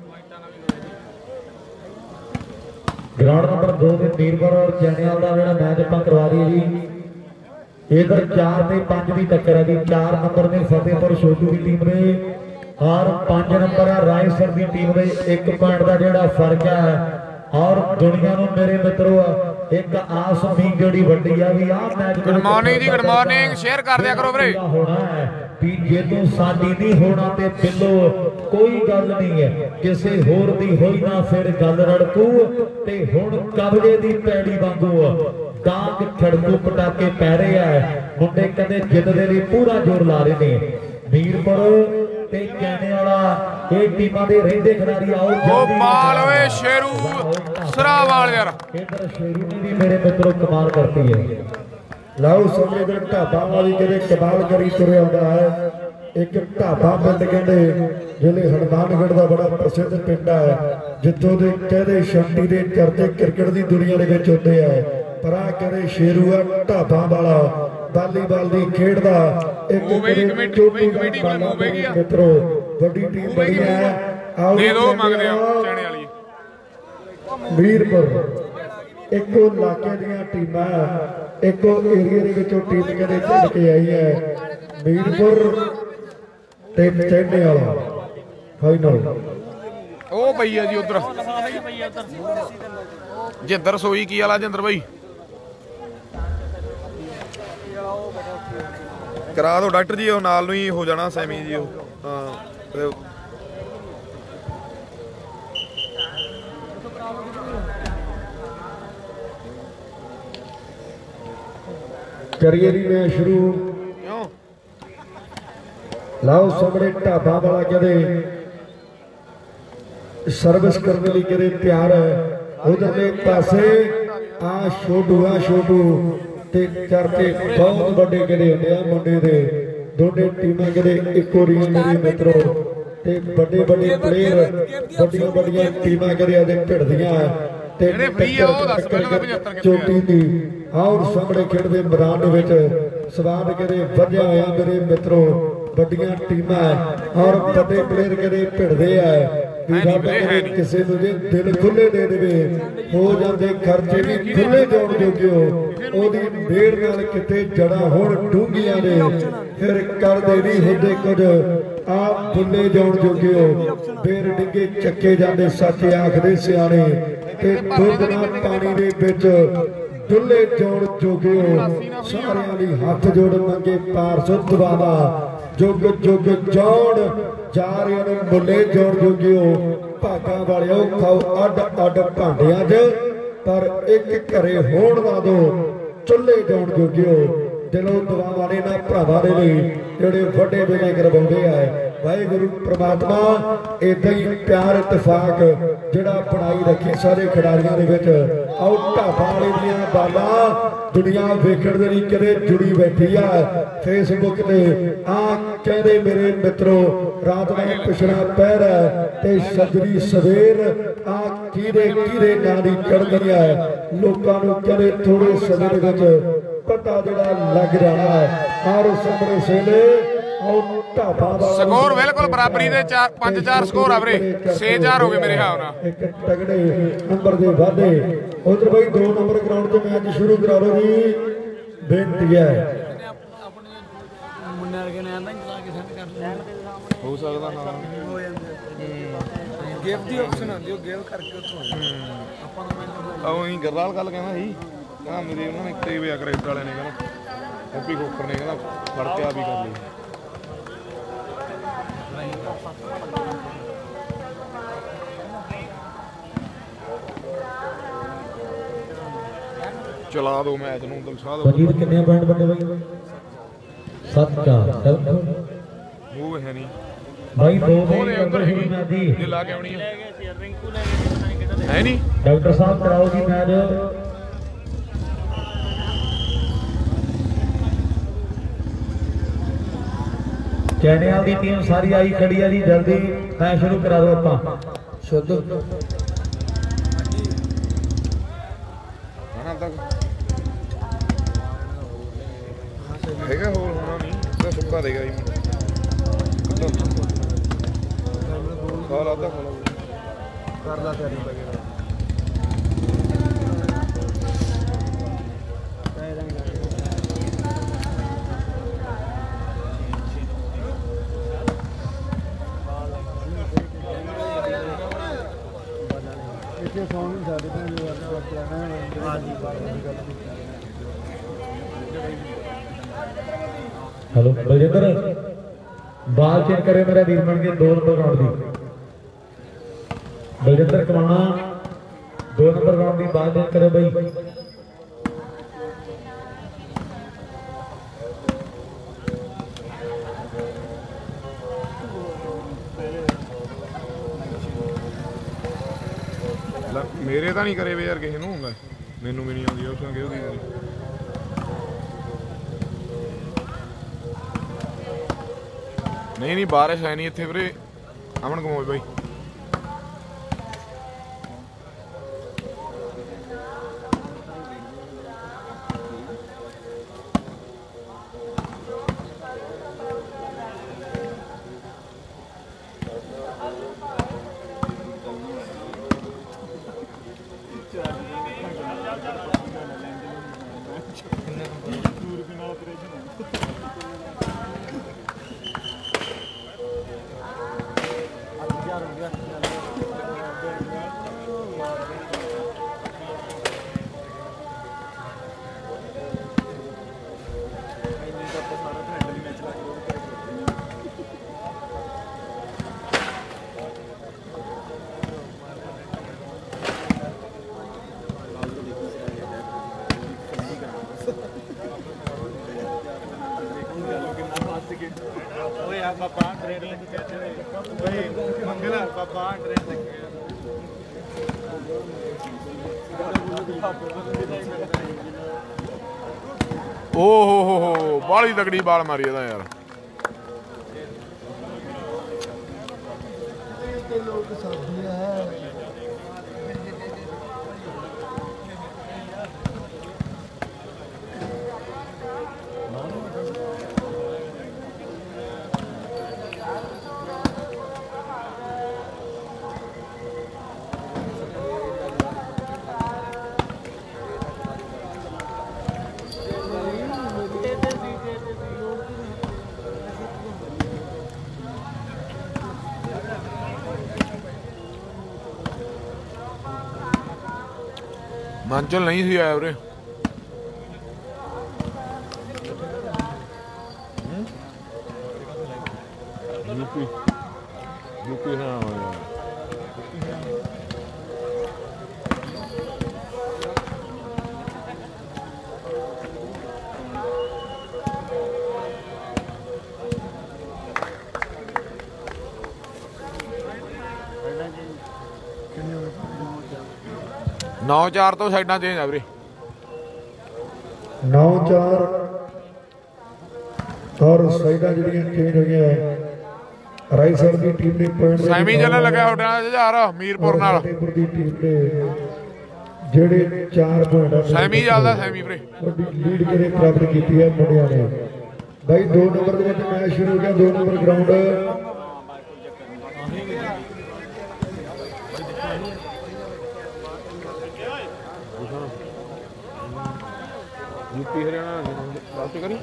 ਗਰਾਊਂਡ ਨੰਬਰ 2 ਤੇ ਮੀਰਪੁਰ ਔਰ ਚੈਣੇਵਾਲ ਦਾ ਜਿਹੜਾ ਮੈਚ ਆਪਾਂ ਕਰਵਾ ਦਈਏ ਜੀ। इधर 4 ਤੇ 5 ਦੀ ਟੱਕਰ ਹੈ ਜੀ। 4 ਨੰਬਰ ਨੇ ਫਤਿਹਪੁਰ ਛੋਟੂ ਦੀ ਟੀਮ ਦੇ ਔਰ 5 ਨੰਬਰ ਹੈ ਰਾਏਸਰ ਦੀ ਟੀਮ ਦੇ। 1 ਪੁਆਇੰਟ ਦਾ ਜਿਹੜਾ ਫਰਕ ਹੈ। ਔਰ ਦੁਨੀਆ ਨੂੰ ਮੇਰੇ ਮਿੱਤਰੋ ਇੱਕ ਆਸ ਉਮੀਦ ਜਿਹੜੀ ਵੱਡੀ ਆ ਵੀ ਆਹ ਮੈਚ। ਗੁੱਡ ਮਾਰਨਿੰਗ ਜੀ, ਗੁੱਡ ਮਾਰਨਿੰਗ। ਸ਼ੇਅਰ ਕਰ ਦਿਆ ਕਰੋ ਵੀਰੇ। ਹੋਣਾ ਹੈ ਵੀ ਜੇ ਤੂੰ ਸਾਡੀ ਨਹੀਂ ਹੋਣਾ ਤੇ ਬਿੱਲੋ ਕੋਈ ਗੱਲ ਨਹੀਂ ਹੈ, ਕਿਸੇ ਹੋਰ ਦੀ ਹੋਈ ਨਾ ਫਿਰ ਗੱਲ ਰੜਕੂ। ਤੇ ਹੁਣ ਕਬਜੇ ਦੀ ਪੈੜੀ ਵਾਂਗੂ ਡਾਂਗ ਖੜਕੂ ਪਟਾਕੇ ਪੈ ਰਹੇ ਆ। ਮੁੰਡੇ ਕਹਿੰਦੇ ਜਿੱਤ ਦੇ ਲਈ ਪੂਰਾ ਜ਼ੋਰ ਲਾ ਰਹੇ ਨੇ। ਮੀਰਪੁਰ ਤੇ ਕਹਿਣੇ ਵਾਲਾ ਇਹ ਟੀਮਾਂ ਦੇ ਰਹਿੰਦੇ ਖਿਡਾਰੀ ਆਓ। ਉਹ ਬਾਲ ਓਏ ਸ਼ੇਰੂ ਸਰਾਵਾਲ ਯਾਰ। ਇਧਰ ਸ਼ੇਰੂ ਨੇ ਵੀ ਮੇਰੇ ਮਿੱਤਰੋ ਕਮਾਲ ਕਰਤੀ ਹੈ। ਲਓ ਸਮੇਂ ਦੇ ਢਾਬਾ ਵਾਲੀ ਕਿਤੇ ਕਮਾਲ ਕਰੀ ਤੁਰਿਆ ਆਉਂਦਾ ਹੈ। ਇੱਕ ਢਾਬਾ ਪਿੰਡ ਕਹਿੰਦੇ ਜਿਹੜੇ ਹਨੂਮਾਨਗੜ੍ਹ ਦਾ ਬੜਾ ਪ੍ਰਸਿੱਧ ਪਿੰਡ ਹੈ, ਜਿੱਥੋਂ ਦੇ ਕਹਿੰਦੇ ਸ਼ੰਟੀ ਦੇ ਚਰਚੇ ਕ੍ਰਿਕਟ ਦੀ ਦੁਨੀਆ ਦੇ ਵਿੱਚ ਹੁੰਦੇ ਆ। ਪਰ ਆ ਕਹਿੰਦੇ ਸ਼ੇਰੂ ਆ ਢਾਬਾ ਵਾਲਾ ਵਾਲੀਬਾਲ ਦੀ ਖੇਡ ਦਾ ਇੱਕ ਮਿੱਤਰੋ ਵੱਡੀ ਟੀਮ ਬਣੀ ਹੈ। ਆਓ ਦੇ ਦੋ ਮੰਗਦੇ ਆ ਚੈਣੇ ਵਾਲੀ। ਮੀਰਪੁਰ ਇੱਕੋ ਇਲਾਕੇ ਦੀਆਂ ਟੀਮਾਂ, ਇੱਕੋ ਏਰੀਆ ਦੇ ਵਿੱਚੋਂ ਟੀਮ ਕਹਿੰਦੇ ਚੱਲ ਕੇ ਆਈ ਹੈ। ਮੀਰਪੁਰ ਤੇ ਚੈਣੇਵਾਲ ਫਾਈਨਲ। ਉਹ ਪਈ ਆ ਜੀ ਉਧਰ ਜਿੰਦਰ ਸੋਈ। ਕੀ ਵਾਲਾ ਜਿੰਦਰ ਬਾਈ? ਕਰਾ ਦਿਓ ਡਾਕਟਰ ਜੀ, ਉਹ ਨਾਲ ਨੂੰ ਹੀ ਹੋ ਜਾਣਾ ਸੈਮੀ ਜੀ। ਉਹ ਹਾਂ ਕਰੀਏ ਦੀ ਮੈਚ ਸ਼ੁਰੂ। ਕਿਉਂ ਲਾਓ ਸਾਹਮਣੇ ਢਾਬਾ ਵਾਲਾ ਕਹਿੰਦੇ ਸਰਵਿਸ ਕਰਨ ਲਈ ਕਹਿੰਦੇ ਤਿਆਰ ਹੈ। ਉਧਰਲੇ ਪਾਸੇ ਆ ਛੋਟੂ ਤੇ ਚਰਚੇ ਬਹੁਤ ਵੱਡੇ ਕਹਿੰਦੇ ਹੁੰਦੇ ਆ ਮੁੰਡੇ ਦੇ। ਦੋਨੇ ਟੀਮਾਂ ਕਹਿੰਦੇ ਇੱਕੋ ਰੀਲ ਮੇਰੇ ਮਿੱਤਰੋ ਤੇ ਵੱਡੇ ਪਲੇਅਰ, ਵੱਡੀਆਂ ਟੀਮਾਂ ਕਹਿੰਦੇ ਆਦੇ ਭਿੜਦੀਆਂ ਤੇ ਚੋਟੀ ਦੀ। ਆਉ ਸਾਹਮਣੇ ਖੇਡਦੇ ਮੈਦਾਨ ਦੇ ਵਿੱਚ ਸਵਾਦ ਕਹਿੰਦੇ ਵਧਿਆ ਹੋਇਆ ਮੇਰੇ ਮਿੱਤਰੋ। ਵੱਡੀਆਂ ਟੀਮਾਂ ਔਰ ਵੱਡੇ ਪਲੇਅਰ ਕਹਿੰਦੇ ਭਿੜਦੇ ਆ। ਕਿਸੇ ਨੂੰ ਜੇ ਦਿਲ ਖੁੱਲੇ ਦੇ ਦੇਵੇ ਹੋ ਜਾਂਦੇ ਖਰਚੇ ਵੀ ਖੁੱਲੇ ਜਾਣ ਜੋਗੇ ਹੋ। ਉਹਦੀ ਮੇੜ ਨਾਲ ਕਿਤੇ ਜੜਾਂ ਹੋਣ ਡੂੰਘੀਆਂ ਨੇ ਫਿਰ ਕਰਦੇ ਨਹੀਂ ਹੁੰਦੇ ਕੁਝ ਆਪ ਬੁੱਲੇ ਜਾਣ ਜੋਗੇ ਹੋ। ਫੇਰ ਡਿੱਗੇ ਚੱਕੇ ਜਾਂਦੇ ਸੱਚ ਆਖਦੇ ਸਿਆਣੇ। ਤੇ ਦੁੱਧ ਨਾਲ ਪਾਣੀ ਦੇ ਵਿੱਚ ਦੁੱਲੇ ਜੋੜ ਜੋਗਿਓ ਸਾਰਿਆਂ ਦੀ ਹੱਥ ਜੋੜ ਮੰਗੇ ਪਾਰ ਸੁਧਵਾਵਾ ਜੁਗ ਜੁਗ ਜੋੜ ਜਾ ਰਹੇ ਨੇ ਮੁੱਲੇ ਜੋੜ ਜੋਗਿਓ ਭਾਗਾਂ ਵਾਲਿਓ ਖਾਓ ਅੱਡ ਅੱਡ ਭਾਂਡਿਆਂ 'ਚ ਪਰ ਇੱਕ ਘਰੇ ਹੋਣ ਦਾ ਦੋ ਚੁੱਲ੍ਹੇ ਜੋੜ ਜੋਗਿਓ ਦਿਲੋਂ ਦੁਆਵਾਂ ਨੇ ਨਾ ਭਰਾਵਾਂ ਦੇ ਲਈ ਜਿਹੜੇ ਵੱਡੇ ਵੇਲੇ ਕਰਵਾਉਂਦੇ ਆ ਵਾਹਿਗੁਰੂ ਪ੍ਰਮਾਤਮਾ ਇਦਾਂ ਹੀ ਪਿਆਰ ਇਤਫਾਕ ਜਿਹੜਾ ਬਣਾਈ ਰੱਖੇ ਸਾਰੇ ਖਿਡਾਰੀਆਂ ਦੇ ਵਿੱਚ ਆਓ ਢਾਬਾ ਵਾਲੇ ਦੀਆਂ ਬਾਲਾਂ ਦੁਨੀਆ ਵੇਖਣ ਦੇ ਲਈ ਕਦੇ ਜੁੜੀ ਬੈਠੀ ਆ ਫੇਸਬੁੱਕ ਤੇ ਆ ਕਹਿੰਦੇ ਮੇਰੇ ਮਿੱਤਰੋ ਰਾਤ ਦਾ ਪਿਛੜਾ ਪਹਿਰ ਹੈ ਤੇ ਸਜਰੀ ਸਵੇਰ ਆ ਕਿਹਦੇ ਨਾਂ ਦੀ ਚੜ੍ਹਦੀ ਹੈ ਲੋਕਾਂ ਨੂੰ ਕਹਿੰਦੇ ਥੋੜੇ ਸਮੇਂ ਦੇ ਵਿੱਚ ਪਤਾ ਜਿਹੜਾ ਲੱਗ ਜਾਣਾ ਹੈ ਔਰ ਸਾਹਮਣੇ ਸੇਲੇ ਸਕੋਰ ਬਿਲਕੁਲ ਬਰਾਬਰੀ ਦੇ 5-4 ਸਕੋਰ ਆ ਵੀਰੇ 6-4 ਹੋ ਗਏ ਮੇਰੇ ਹਿਸਾਬ ਨਾਲ ਇੱਕ ਤਗੜੇ ਨੰਬਰ ਦੇ ਵਾਧੇ ਉਧਰ ਬਈ 2 ਨੰਬਰ ਗਰਾਊਂਡ ਤੇ ਮੈਚ ਸ਼ੁਰੂ ਕਰਾ ਲਓ ਜੀ ਬੇਨਤੀ ਹੈ ਮੁੰਨੇ ਵਰਗੇ ਨੇ ਆਂਦਾ ਚਲਾ ਕੇ ਸੈੱਟ ਕਰ ਲੈਣ ਹੋ ਸਕਦਾ ਹਾਂ ਹੋ ਜਾਂਦੇ ਗਿਫਟ ਦੀ ਆਪਸ਼ਨ ਆਉਂਦੀ ਉਹ ਗਿਵ ਕਰਕੇ ਉੱਥੋਂ ਆਪਾਂ ਨੂੰ ਉਹ ਹੀ ਗਰਵਾਲ ਗੱਲ ਕਹਿੰਦਾ ਸੀ ਕਹਿੰਦਾ ਮੇਰੇ ਉਹਨਾਂ ਨੇ ਤੇ ਵਿਆ ਕਰੇ ਵਾਲਿਆਂ ਨੇ ਕਹਿੰਦਾ ਹੈਪੀ ਖੋਖਰ ਨੇ ਕਹਿੰਦਾ ਫੜ ਕੇ ਆ ਵੀ ਕਰ ਲਈ ਚਲਾ ਦੋ ਮੈਚ ਨੂੰ ਦਿਲਸ਼ਾਦ ਵਜੀਦ ਕਿੰਨੇ ਪੁਆਇੰਟ ਬੰਦੇ ਬਾਈ 7-4 ਉਹ ਹੈ ਨਹੀਂ ਬਾਈ ਦੋ ਉਹਦੇ ਉਧਰ ਸ਼ੁਰੂ ਮੈਚ ਦੀ ਜੇ ਲਾ ਕੇ ਆਉਣੀ ਲੈ ਗਏ ਸੀ ਰਿੰਕੂ ਲੈ ਗਏ ਪਤਾ ਨਹੀਂ ਕਿਹੜਾ ਹੈ ਨਹੀਂ ਡਾਕਟਰ ਸਾਹਿਬ ਕਰਾਓ ਜੀ ਮੈਚ ਚੈਨਿਆਲ ਦੀ ਟੀਮ ਸਾਰੀ ਆਈ ਖੜੀ ਆ ਜੀ ਜਲਦੀ ਮੈਚ ਸ਼ੁਰੂ ਕਰਾ ਦਿਓ ਆਪਾਂ ਸ਼ੁੱਧ ਹਾਂ ਤੱਕ ਹੈਗਾ ਹੋਰ ਹੋਣਾ ਨਹੀਂ ਤਾਂ ਸੁੱਕਾ ਦੇਗਾ ਜੀ ਸਾਲ ਆਦਾ ਕਰ ਲਾ ਤਿਆਰੀ ਇੱਥੇ ਸੌਂ ਨਹੀਂ ਸਾਡੇ ਤੋਂ ਵਰਤ ਲੈਣਾ ਹਾਂਜੀ ਹੈਲੋ ਬਲਜਿੰਦਰ ਬਾਲ ਚੇਂਜ ਕਰੇ ਮੇਰਾ ਵੀਰ ਬਣ ਕੇ 2 ਨੰਬਰ ਗਰਾਊਂਡ ਦੀ ਬਲਜਿੰਦਰ ਕਮਾਣਾ 2 ਨੰਬਰ ਗਰਾਊਂਡ ਦੀ ਬਾਲ ਚੇਂਜ ਕਰੇ ਬਈ ਮੇਰੇ ਤਾਂ ਨਹੀਂ ਕਰੇ ਵੇ ਯਾਰ ਕਿਸੇ ਨੂੰ ਮੈਨੂੰ ਵੀ ਨਹੀਂ ਆਉਂਦੀ ਉਸ ਨਾਲ ਕਿਹਦੀ ਨਹੀਂ ਬਾਰਿਸ਼ ਹੈ ਨਹੀਂ ਇੱਥੇ ਵੀਰੇ ਅਮਨ ਕਮੋਏ ਬਾਈ ਓਏ ਆ ਬਾਬਾ ਟ੍ਰੇਨ ਲੈ ਕੇ ਚੱਲੇ ਓਏ ਮੰਗਲਾ ਬਾਬਾ ਟ੍ਰੇਨ ਲੈ ਕੇ ਓ ਹੋ ਬਾਲੀ ਤਗੜੀ ਬਾਲ ਮਾਰੀ ਇਹਦਾ ਯਾਰ ਲੋਕ ਸਾਥੀ ਹੈ ਮਾਂਚਲ ਨਹੀਂ ਸੀ ਆਇਆ ਵੀਰੇ यूपी हाँ नौ चार तो साइडा चेंज है वीरे 9-4 और साइडा ਜਿਹੜੀਆਂ ਚੇਂਜ ਹੋਈਆਂ ਰਾਈਟ ਸਾਈਡ ਦੀ ਟੀਮ ਨੇ ਪੁਆਇੰਟ ਸੈਮੀ ਚੱਲਣ ਲੱਗਾ ਤੁਹਾਡੇ ਨਾਲ ਜੁਝਾਰ ਮੀਰਪੁਰ ਨਾਲ ਫਤਿਹਪੁਰ ਦੀ ਟੀਮ ਦੇ ਜਿਹੜੇ 4 ਪੁਆਇੰਟ ਸੈਮੀ ਚੱਲਦਾ ਸੈਮੀ ਵੀਰੇ ਵੱਡੀ ਲੀਡ ਕਿਹਨੇ ਪ੍ਰਾਪਤ ਕੀਤੀ ਹੈ ਮੁੰਡਿਆਂ ਨੇ ਬਾਈ 2 ਨੰਬਰ ਦੇ ਵਿੱਚ ਮੈਚ ਸ਼ੁਰੂ ਹੋ ਗਿਆ 2 ਨੰਬਰ ਗਰਾਊਂਡ यूपी हरियाणा बात करी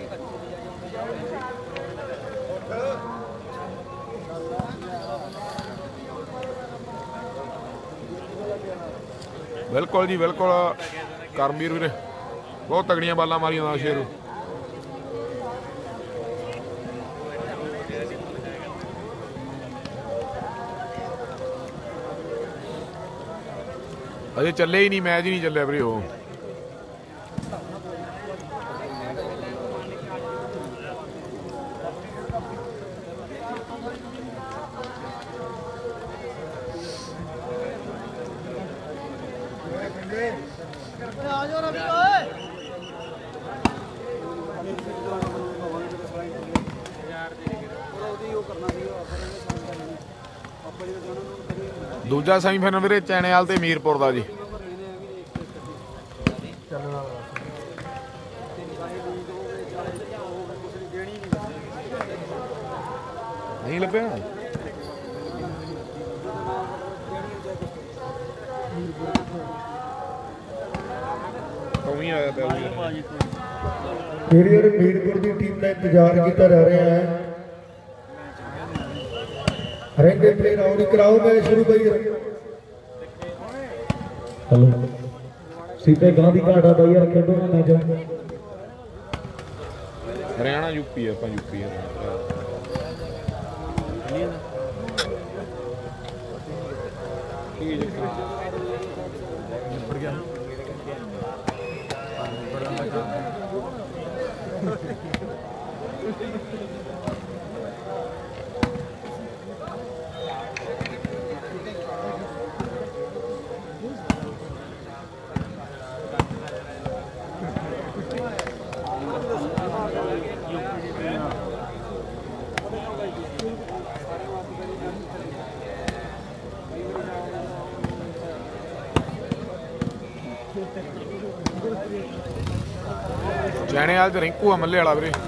बिल्कुल जी बिल्कुल करमवीर वीरे बहुत तगड़ियां बालां मारियां शेरू अजे चले ही नहीं मैच ही नहीं चलिया वीरे वो दूजा सैमीफाइनल वीरे चैनेवाल ते मीरपुर दा जी नहीं लभ्या मीरपुर की टीम का इंतजार किया जा रहा है रेंगे प्लेयर आओ कराओ मैच शुरू भाई हेलो सीधे गांधी घाटा भाई यार खेडो ना मैच हरियाणा यूपी है यूपी है चैनेवाल च रिंकू है मल्ले वाला वीरे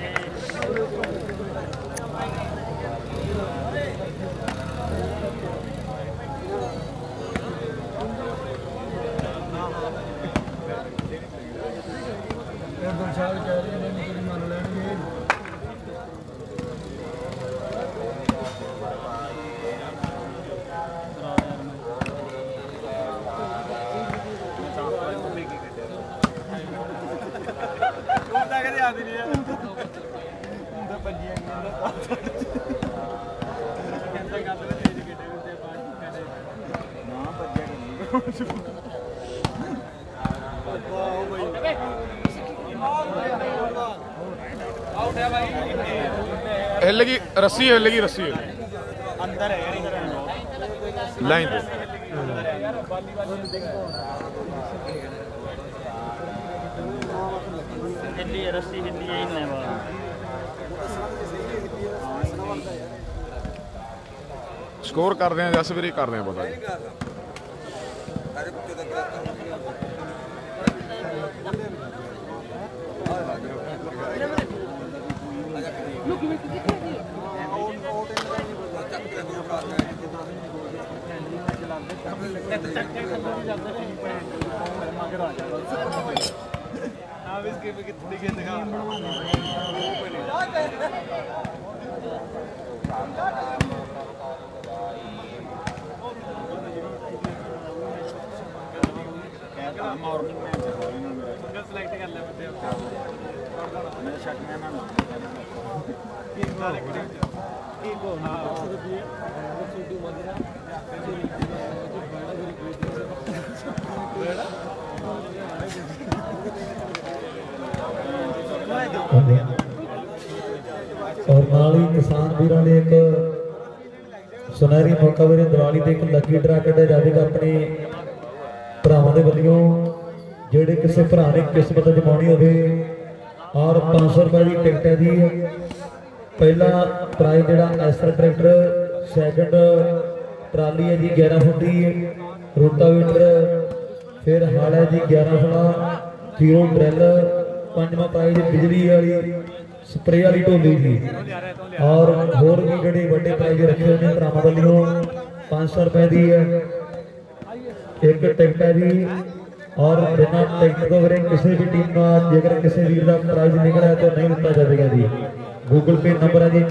हिलेगी रस्सी हिलेगी रस्सी अंदर है लाइन पे हिली रस्सी हिली यही नहीं स्कोर कर रहे हैं 10 वीरे कर रहे हैं पता सिलेक्ट कर ले और नाल ही किसान वीरों ने एक सुनहरी मौका वीरे दिवाली ते एक लकी ड्रा कढ़िया जाएगा अपने भरावां दे वल्लों जेड़े किसी भरा ने किस्मत जमानी होवे और 500 रुपए की टिकट है जी। पहला प्राइज जोड़ा एसर ट्रैक्टर, सैकंड ट्राली है जी 11 फुट की रोटावेटर, फिर हाल है जी 11 फुट जीरो ड्रिल, पंजवां प्राइज बिजली वाली स्प्रे वाली ढोली जी और होर भी जोड़े बड़े प्राइज रखे हुए हैं भरावां वल्लों 500 रुपए की है एक टिकट है जी। और बिना टिकट तो वीरे किसी भी टीम का जेकर किसी वीर का प्राइज निकला है तो नहीं दिता जाएगा जी। गूगल पे नंबर है जी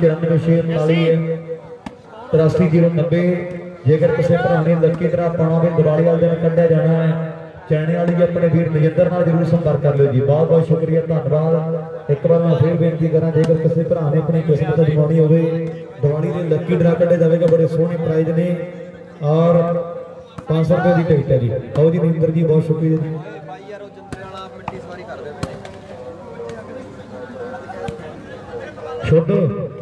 94 83 जेकर किसी भरा ने लकी तरह पाना भी दिवाली वाले दिन कढ़िया जाना है चैने वाली अपने वीर नजिंदर नाल जरूर संपर्क कर लो जी। बहुत बहुत शुक्रिया धन्यवाद। एक बार मैं फिर बेनती करा जेकर किसी भरा ने अपनी किस्मत जमानी हो दिवाली के लकी ड्रा कढ़े जाएगा बड़े सोहने प्राइज ने और 500 रुपए की टिकट है जी। आओ जी नजिंदर जी बहुत शुक्रिया जी। छोटो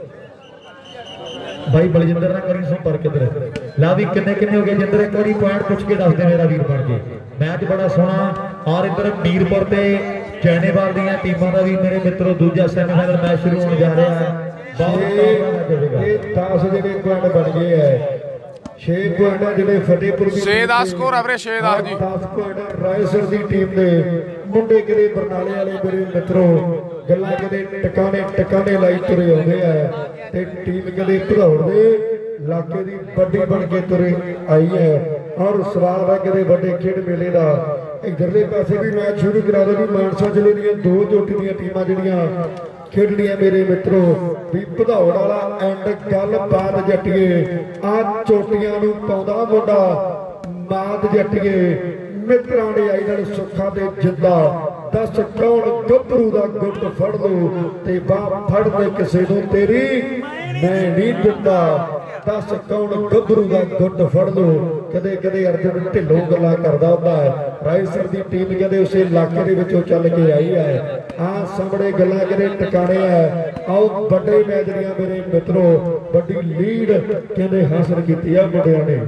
भाई बलजिंदर ना करी संपर्क इधर ला भी किन्ने किन्ने हो गए जिंदर एक बारी पॉइंट पूछ के दस दे मेरा वीर बन के मैच बड़ा सोहना। और इधर मीरपुर ते चैनेवाल दी टीमां दा भी मेरे मित्रों दूजा सेमीफाइनल मैच शुरू होने जा रहा है। 10 ਜਿਹੜੇ ਪੁਆਇੰਟ ਬਣ ਗਏ ਹੈ 6 ਪੁਆਇੰਟ ਜਿਹੜੇ ਫਤਿਹਪੁਰ ਦੀ 6-10 ਸਕੋਰ ਐਵਰੇਜ 6-10 ਜੀ 10 ਪੁਆਇੰਟ ਰਾਏਸਰ ਦੀ ਟੀਮ ਦੇ ਮੁੰਡੇ ਕਿਤੇ ਬਰਨਾਲੇ ਵਾਲੇ ਮੇਰੇ ਮਿੱਤਰੋ ਗੱਲਾਂ ਕਿਤੇ ਟਿਕਾਣੇ ਲਾਈ ਤੁਰੇ ਆਉਂਦੇ ਆ ਤੇ ਟੀਮ ਕਿਤੇ ਭਦੌੜ ਦੇ ਇਲਾਕੇ ਦੀ ਵੱਡੀ ਬਣ ਕੇ ਤੁਰੇ ਆਈ ਹੈ ਔਰ ਸਵਾਲ ਹੈ ਕਿਤੇ ਵੱਡੇ ਖੇਡ ਮੇਲੇ ਦਾ ਇਧਰਲੇ ਪਾਸੇ ਵੀ ਮੈਚ ਸ਼ੁਰੂ ਕਰਾ ਦੋ ਜੀ। ਮਾਨਸਾ ਜ਼ਿਲ੍ਹੇ ਦੀਆਂ ਦੋ ਚੋਟੀ ਦੀਆਂ ਟੀਮਾਂ ਜਿਹੜੀਆਂ ਖੇਡਣੀਆਂ ਮੇਰੇ ਮਿੱਤਰੋ ਵੀ ਭਦੌੜ ਵਾਲਾ ਐਂਡ ਗੱਲਬਾਤ ਜੱਟੀਏ ਆ ਚੋਟੀਆਂ ਨੂੰ ਪਾਉਂਦਾ ਮੁੰਡਾ ਮਾਤ ਜੱਟੀਏ ਮਿੱਤਰਾਂ ਦੇ ਆਈ ਨਾਲ ਸੁੱਖਾਂ ਤੇ ਜਿੰਦਾ ਦੱਸ ਕੌਣ ਗੱਭਰੂ ਦਾ ਗੁੱਟ ਫੜ ਲੋ ਤੇ ਬਾਹ ਫੜ ਦੇ ਕਿਸੇ ਨੂੰ ਤੇਰੀ ਮੈਂ ਨਹੀਂ ਦਿੰਦਾ ਦੱਸ ਕੌਣ ਗੱਭਰੂ ਦਾ ਗੁੱਟ ਫੜ ਲੋ ਕਦੇ ਕਦੇ ਅਰਜਨ ਢਿੱਲੋਂ ਗੱਲਾਂ ਕਰਦਾ ਹੁੰਦਾ ਹੈ। ਰਾਏਸਰ ਦੀ ਟੀਮ ਕਹਿੰਦੇ ਉਸੇ ਇਲਾਕੇ ਦੇ ਵਿੱਚੋਂ ਚੱਲ ਕੇ ਆਈ ਹੈ ਆ ਸਾਹਮਣੇ ਗੱਲਾਂ ਕਿਤੇ ਟਿਕਾਣੇ ਹੈ। ਆਓ ਵੱਡੇ ਮੈਚ ਦੀਆਂ ਮੇਰੇ ਮਿੱਤਰੋ ਵੱਡੀ ਲੀਡ ਕਹਿੰਦੇ ਹਾਸਲ ਕੀਤੀ ਆ ਮੁੰਡਿਆਂ ਨੇ।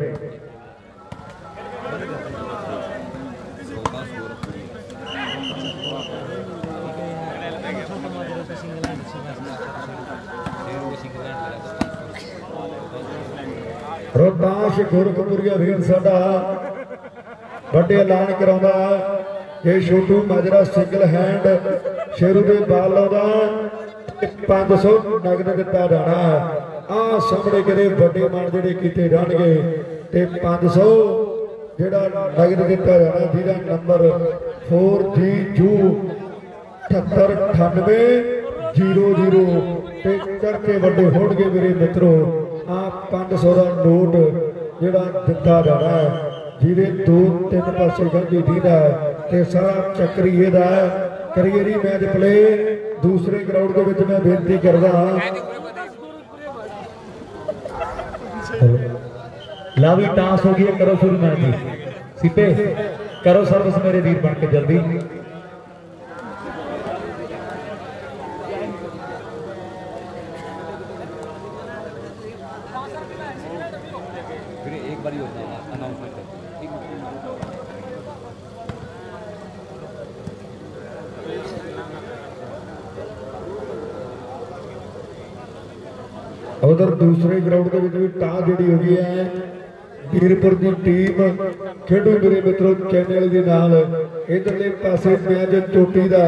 रोहताश गोरखपुरिया वीर साडा ਵੱਡੇ ਐਲਾਨ ਕਰਾਉਂਦਾ ਜੇ ਛੋਟੂ ਮਾਜਰਾ ਸਿੰਗਲ ਹੈਂਡ ਸ਼ੇਰੂ ਦੇ ਬਾਲ ਲਾਉਂਦਾ 500 ਨਗਦ ਦਿੱਤਾ ਜਾਣਾ ਆ ਸਾਹਮਣੇ ਕਿਤੇ ਵੱਡੇ ਮਾਨ ਜਿਹੜੇ ਕੀਤੇ ਜਾਣਗੇ ਤੇ 500 ਜਿਹੜਾ ਨਗਦ ਦਿੱਤਾ ਜਾਣਾ ਜਿਹਦਾ ਨੰਬਰ 4GU 789800 ਤੇ ਕਰਕੇ ਵੱਡੇ ਹੋਣਗੇ ਮੇਰੇ ਮਿੱਤਰੋ ਆ 500 ਦਾ ਨੋਟ ਜਿਹੜਾ ਦਿੱਤਾ ਜਾਣਾ ਜਿਹਦੇ 2-3 ਪਾਸੇ ਗੰਢੀ ਦੀਦਾ ਤੇ ਸਾਰਾ ਚੱਕਰੀ ਇਹਦਾ ਕਰੀਅਰੀ ਮੈਚ ਪਲੇ ਦੂਸਰੇ ਗਰਾਊਂਡ ਦੇ ਵਿੱਚ ਮੈਂ ਬੇਨਤੀ ਕਰਦਾ ਹਾਂ ला भी टास हो गई करो शुरू मैच की सिपे करो सर्विस मेरे वीर बन के जल्दी एक बार ही होता है अनाउंसमेंट उधर दूसरे ग्राउंड के भी टास जी हो गई है मीरपुर की टीम खेडू मेरे मित्रों चैनल के नाल इधरले पासे मैच चोटी का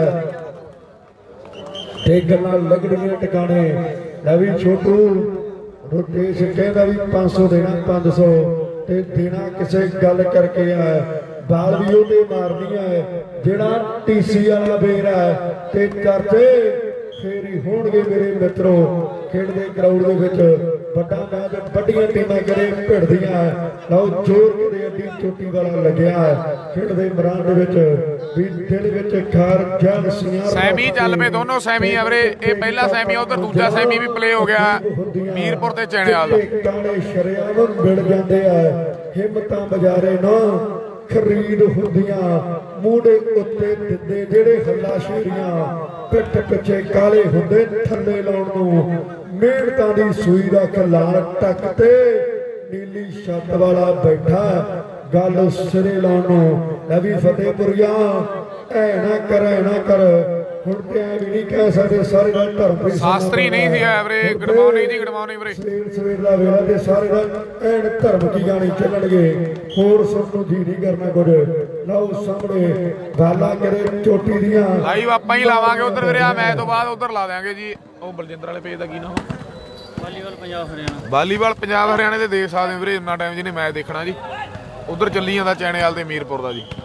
गल्लां लगणियां टिकाणे रवि छोटू रुदेश कहता भी 500 देना 500 ते देना किसे गल करके है बाल भी ओते मारनियां है जेड़ा टीसी वाला बेर है ते चर्चे फेर ही होणगे मेरे मित्रों ਖੇਡਦੇ ਗਰਾਊਂਡ ਦੇ ਵਿੱਚ ਵੱਡਾ ਮੈਚ ਵੱਡੀਆਂ ਟੀਮਾਂ ਕਰੇ ਭਿੜਦੀਆਂ ਲਓ ਜੋਰ ਕਿਤੇ ਅੱਡੀ ਚੋਟੀ ਵਾਲਾ ਲੱਗਿਆ ਖੇਡਦੇ ਮੈਦਾਨ ਦੇ ਵਿੱਚ ਵੀ ਦਿਲ ਵਿੱਚ ਖਾਰ ਜਾਨ ਸਿਆਰ ਸੈਮੀ ਚੱਲ ਪਏ ਦੋਨੋਂ ਸੈਮੀ ਆ ਵੀਰੇ ਇਹ ਪਹਿਲਾ ਸੈਮੀ ਉਧਰ ਦੂਜਾ ਸੈਮੀ ਵੀ ਪਲੇ ਹੋ ਗਿਆ ਮੀਰਪੁਰ ਤੇ ਚੈਣੇਵਾਲ ਦਾ ਕਾਲੇ ਸ਼ਰਿਆਮ ਮਿਲ ਜਾਂਦੇ ਆ ਹਿੰਮਤਾਂ ਬਜਾਰੇ ਨਾ ਖਰੀਦ ਹੁੰਦੀਆਂ ਮੂੰਡੇ ਉੱਤੇ ਦਿੰਦੇ ਜਿਹੜੇ ਹੱਲਾ ਸ਼ੇਰੀਆਂ ਪਿੱਠ ਪਿੱਛੇ ਕਾਲੇ ਹੁੰਦੇ ਥੱਲੇ ਲਾਉਣ ਨੂੰ ਮਿਹਨਤਾਂ ਦੀ ਸੂਈ ਦਾ ਖਲਾਰ ਟੱਕ ਤੇ ਨੀਲੀ ਛੱਤ ਵਾਲਾ ਬੈਠਾ ਗੱਲ ਸਿਰੇ ਲਾਉਣ ਨੂੰ ਲੈ ਵੀ ਫਤਿਹਪੁਰੀਆ ਐ ਨਾ ਕਰ ਹੁਣ ਤੇ ਐ ਵੀ ਨਹੀਂ ਕਹਿ ਸਕਦੇ ਸਾਰੇ ਦਾ ਧਰਮ ਸ਼ਾਸਤਰੀ ਨਹੀਂ ਸੀ ਵੀਰੇ ਗੜਮਾਉਣੀ ਜੀ ਗੜਮਾਉਣੀ ਵੀਰੇ ਸਵੇਰ ਦਾ ਵੇਲਾ ਤੇ ਸਾਰੇ ਦਾ ਐਨ ਧਰਮ ਕੀ ਗਾਣੀ ਚੱਲਣਗੇ ਹੋਰ ਸੁਣ ਨੂੰ ਜੀ ਨਹੀਂ ਕਰਨਾ ਕੁਝ ਲਓ ਸਾਹਮਣੇ ਗਾਲਾਂ ਕਰੇ ਚੋਟੀ ਦੀਆਂ ਲਾਈਵ ਆਪਾਂ ਹੀ ਲਾਵਾਂਗੇ ਉਧਰ ਵੀਰੇ ਆ ਮੈਚ ਤੋਂ ਬਾਅਦ ਉਧਰ ਲਾ ਦਿਆਂਗੇ ਜੀ ਉਹ ਬਲਜਿੰਦਰ ਵਾਲੇ ਪੇਜ ਦਾ ਕੀ ਨਾਮ ਵਾਲੀਬਾਲ ਪੰਜਾਬ ਹਰਿਆਣਾ ਦੇ ਦੇਖ ਸਕਦੇ ਵੀਰੇ ਇੰਨਾ ਟਾਈਮ ਜਿਹਨੇ ਮੈਚ ਦੇਖਣਾ ਜੀ ਉਧਰ ਚੱਲੀ ਜਾਂਦਾ ਚੈਣੇਵਾਲ ਤੇ ਮੀਰਪੁਰ ਦਾ ਜੀ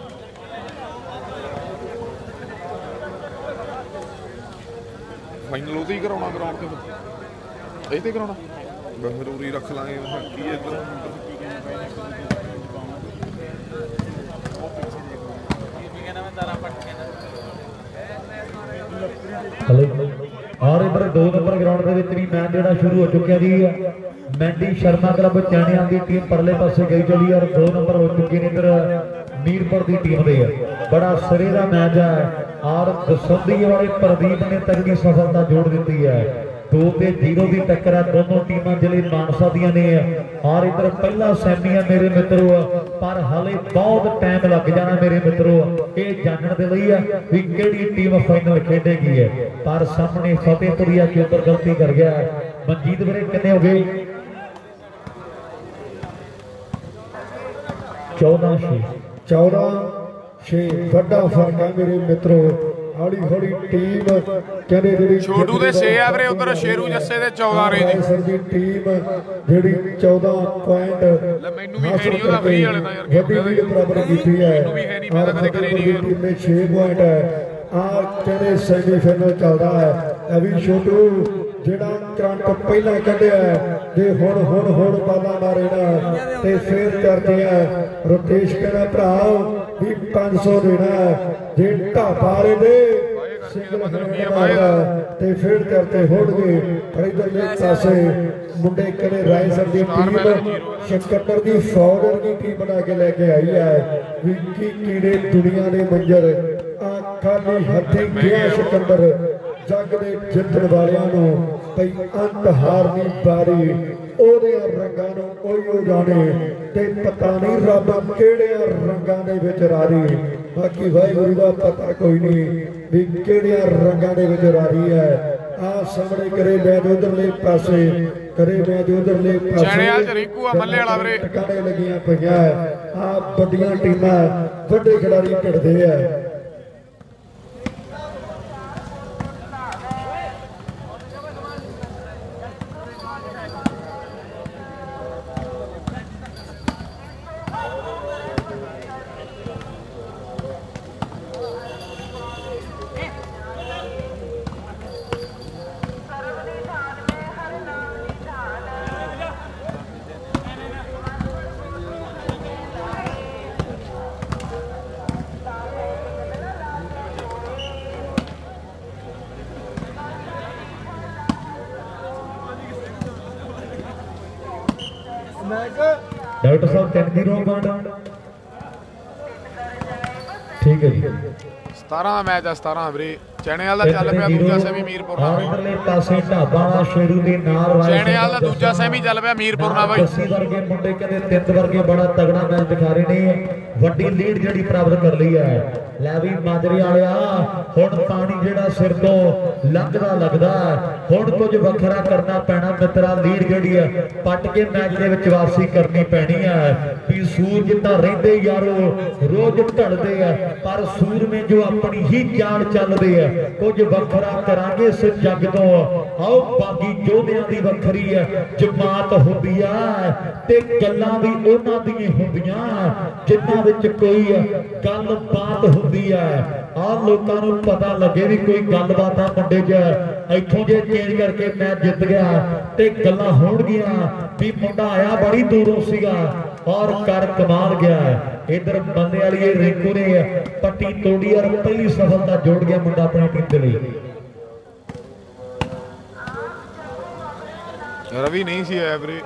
ਫਾਈਨਲ ਉਹਦੇ ਹੀ ਕਰਾਉਣਾ ਗਰਾਊਂਡ ਤੇ ਇਹ ਤੇ ਕਰਾਉਣਾ ਜ਼ਰੂਰੀ ਰੱਖ ਲਾਂਗੇ ਕੀ ਹੈ ਇੱਧਰ ਔਰ ਇਧਰ 2 ਨੰਬਰ ਗਰਾਊਂਡ ਦੇ ਵਿੱਚ ਵੀ ਮੈਚ ਜਿਹੜਾ ਸ਼ੁਰੂ ਹੋ ਚੁੱਕਿਆ ਜੀ ਮੈਂਡੀ ਸ਼ਰਮਾ ਕਲੱਬ ਚੈਣਿਆਂ ਦੀ ਟੀਮ ਪਰਲੇ ਪਾਸੇ ਗਈ ਚਲੀ ਔਰ 2 ਨੰਬਰ ਹੋ ਚੁੱਕੇ ਨੇ ਇਧਰ ਮੀਰਪੁਰ ਦੀ ਟੀਮ ਦੇ ਬੜਾ ਸਿਰੇ ਦਾ ਮੈਚ ਹੈ ਔਰ ਦਸੰਦੀ ਵਾਲੇ ਪ੍ਰਦੀਪ ਨੇ ਤਗੜੀ ਸਫਲਤਾ ਜੋੜ ਦਿੱਤੀ ਹੈ 2-0 ਦੀ ਟੱਕਰ ਹੈ ਦੋਨੋਂ ਟੀਮਾਂ ਜਿਹੜੇ ਮਾਨਸਾ ਦੀਆਂ ਨੇ ਔਰ ਇਧਰ ਪਹਿਲਾ ਸੈਮੀ ਹੈ ਮੇਰੇ ਮਿੱਤਰੋ ਪਰ ਹਾਲੇ ਬਹੁਤ ਟਾਈਮ ਲੱਗ ਜਾਣਾ ਮੇਰੇ ਮਿੱਤਰੋ ਇਹ ਜਾਣਨ ਦੇ ਲਈ ਹੈ ਵੀ ਕਿਹੜੀ ਟੀਮ ਫਾਈਨਲ ਖੇਡੇਗੀ ਹੈ ਪਰ ਸਾਹਮਣੇ ਫਤਿਹਪੁਰੀਆ ਚੋਪਰ ਗਲਤੀ ਕਰ ਗਿਆ ਮਨਜੀਤ ਵੀਰੇ ਕਿੰਨੇ ਹੋ ਗਏ 14-6 ਵੱਡਾ ਫਰਕ ਹੈ ਮੇਰੇ ਮਿੱਤਰੋ ਹੌਲੀ ਹੌਲੀ ਟੀਮ ਕਹਿੰਦੇ ਜਿਹੜੀ ਛੋਟੂ ਦੇ 6 ਆ ਵੀਰੇ ਉਧਰ ਸ਼ੇਰੂ ਜੱਸੇ ਦੇ 14 ਰੇ ਜੀ ਸਰ ਦੀ ਟੀਮ ਜਿਹੜੀ 14 ਪੁਆਇੰਟ ਲੈ ਮੈਨੂੰ ਵੀ ਹੈ ਨਹੀਂ ਉਹਦਾ ਫਰੀ ਵਾਲੇ ਦਾ ਯਾਰ ਵੱਡੀ ਲੀਡ ਪ੍ਰਾਪਤ ਕੀਤੀ ਹੈ ਮੈਨੂੰ ਵੀ ਹੈ ਨਹੀਂ ਮੈਂ ਤਾਂ ਕਦੇ ਕਰੇ ਨਹੀਂ ਟੀਮ ਨੇ 6 ਪੁਆਇੰਟ ਹੈ ਆ ਕਹਿੰਦੇ ਸੈਮੀਫਾਈਨਲ ਚੱਲਦਾ ਹੈ ਇਹ ਵੀ ਛੋਟੂ ਜਿਹੜਾ ਕਰੰਟ ਪਹਿਲਾਂ ਕੱਢਿਆ ਜੇ ਹੁਣ ਬਾਲਾ ਮਾਰੇਗਾ ਤੇ ਫੇਰ ਕਰਦੇ ਆ ਰਤੇਸ਼ ਕਹਿੰਦਾ ਭਰਾ ਵੀ 500 ਦੇਣਾ ਜੇ ਢਾਬਾ ਵਾਲੇ ਦੇ ਸਿੰਗਲ ਤੇ ਫੇਰ ਕਰਦੇ ਹੋਣਗੇ ਪਰ ਇਧਰਲੇ ਪਾਸੇ ਮੁੰਡੇ ਕਹਿੰਦੇ ਰਾਏ ਸਰ ਦੀ ਟੀਮ ਸ਼ਕਤਰ ਦੀ ਫੌਜ ਵਰਗੀ ਟੀਮ ਬਣਾ ਕੇ ਲੈ ਕੇ ਆਈ ਹੈ ਵੀ ਕੀ ਕੀੜੇ ਦੁਨੀਆ ਦੇ ਮੰਜ਼ਰ ਆ ਖਾਲੀ ਹੱਥੀਂ ਗਿਆ ਸ਼ਕਤਰ ਜੱਗ ਦੇ ਜਿੱਤਣ ਵਾਲਿਆਂ ਨੂੰ ਪਈ ਅੰਤ ਹਾਰਨੀ ਬਾਰੀ ਉਹਦੇ ਰੰਗਾਂ ਨੂੰ ਕੋਈ ਹੋ ਜਾਣੇ ਤੇ ਪਤਾ ਨਹੀਂ ਰੱਬ ਕਿਹੜੇ ਰੰਗਾਂ ਦੇ ਵਿੱਚ ਰਾਜੀ ਬਾਕੀ ਵਾਹਿਗੁਰੂ ਦਾ ਪਤਾ ਕੋਈ ਨਹੀਂ ਵੀ ਕਿਹੜੇ ਰੰਗਾਂ ਦੇ ਵਿੱਚ ਰਾਜੀ ਹੈ ਆ ਸਾਹਮਣੇ ਕਰੇ ਮੈਚ ਉਧਰਲੇ ਪਾਸੇ ਕਰੇ ਮੈਚ ਉਧਰਲੇ ਪਾਸੇ ਚੈਣੇਵਾਲ ਚ ਰਿੰਕੂ ਆ ਮੱਲੇ ਵਾਲਾ ਵੀਰੇ ਟਿਕਾਣੇ ਲੱਗੀਆਂ ਪਈਆਂ ਆ ਵੱਡੀਆਂ ਟੀਮਾਂ ਵੱਡੇ ਖਿਡਾਰੀ ਭਿੜਦੇ ਆ ਡਾਕਟਰ ਸਾਹਿਬ 3-0 ਪੁਆਇੰਟ ਠੀਕ ਹੈ ਜੀ 17 ਦਾ ਮੈਚ ਆ 17 ਵੀਰੇ ਚੈਣੇਵਾਲ ਦਾ ਚੱਲ ਪਿਆ ਦੂਜਾ ਸੈਮੀ ਮੀਰਪੁਰ ਨਾਲ ਇਧਰਲੇ ਪਾਸੇ ਢਾਬਾ ਵਾਲਾ ਸ਼ੇਰੂ ਦੇ ਨਾਲ ਚੈਣੇਵਾਲ ਦਾ ਦੂਜਾ ਸੈਮੀ ਚੱਲ ਪਿਆ ਮੀਰਪੁਰ ਨਾਲ ਬਾਈ ਜੱਸੀ ਵਰਗੇ ਮੁੰਡੇ ਕਹਿੰਦੇ 3 ਵਰਗੇ ਬੜਾ ਤਗੜਾ ਮੈਚ ਦਿਖਾ ਰਹੇ ਨੇ ਵੱਡੀ ਲੀਡ ਜਿਹੜੀ ਪ੍ਰਾਪਤ ਕਰ ਲਈ ਹੈ ਲੈ ਵੀ ਮਾਜਰੇ ਵਾਲਿਆ ਹੁਣ ਪਾਣੀ ਜਿਹੜਾ ਸਿਰ ਤੋਂ ਲੱਗਦਾ ਹੁਣ ਕੁਝ ਵੱਖਰਾ ਕਰਨਾ ਪੈਣਾ ਮਿੱਤਰਾ ਲੀਡ ਜਿਹੜੀ ਹੈ ਪੱਟ ਕੇ ਮੈਚ ਦੇ ਵਿੱਚ ਵਾਪਸੀ ਕਰਨੀ ਪੈਣੀ ਹੈ ਵੀ ਸੂਰਜ ਤਾਂ ਰਹਿੰਦੇ ਯਾਰੋ ਰੋਜ਼ ਢਲਦੇ ਆ ਪਰ ਸੂਰਮੇ ਜੋ ਆਪਣੀ ਹੀ ਚਾਲ ਚੱਲਦੇ ਆ ਕੁਝ ਵੱਖਰਾ ਕਰਾਂਗੇ ਇਸ ਜੱਗ ਤੋਂ ਆਓ ਬਾਗੀ ਯੋਧਿਆਂ ਦੀ ਵੱਖਰੀ ਹੈ ਜਮਾਤ ਹੁੰਦੀ ਆ ਤੇ ਗੱਲਾਂ ਵੀ ਉਹਨਾਂ ਦੀਆਂ ਹੁੰਦੀਆਂ ਜਿਨ੍ਹਾਂ ਵਿੱਚ ਕੋਈ ਗੱਲਬਾਤ ਹੁੰਦੀ ਹੈ ਆ ਲੋਕਾਂ ਨੂੰ ਪਤਾ ਲੱਗੇ ਵੀ ਕੋਈ ਗੱਲਬਾਤ ਆ ਮੁੰਡੇ 'ਚ ਇੱਥੋਂ ਜੇ ਚੇਂਜ ਕਰਕੇ ਮੈਚ ਜਿੱਤ ਗਿਆ ਤੇ ਗੱਲਾਂ ਹੋਣਗੀਆਂ ਵੀ ਮੁੰਡਾ ਆਇਆ ਬੜੀ ਦੂਰੋਂ ਸੀਗਾ ਔਰ ਕਰ ਕਮਾਲ ਗਿਆ। ਇਧਰ ਬੰਦੇ ਵਾਲੀ ਰਿੰਕੂ ਨੇ ਪੱਟੀ ਤੋੜੀ ਔਰ ਪਹਿਲੀ ਸਫਲਤਾ ਜੋੜ ਗਿਆ ਮੁੰਡਾ ਆਪਣੀ ਟੀਮ ਦੇ ਲਈ। ਰਵੀ ਨਹੀਂ ਸੀ ਆਇਆ ਵੀਰੇ।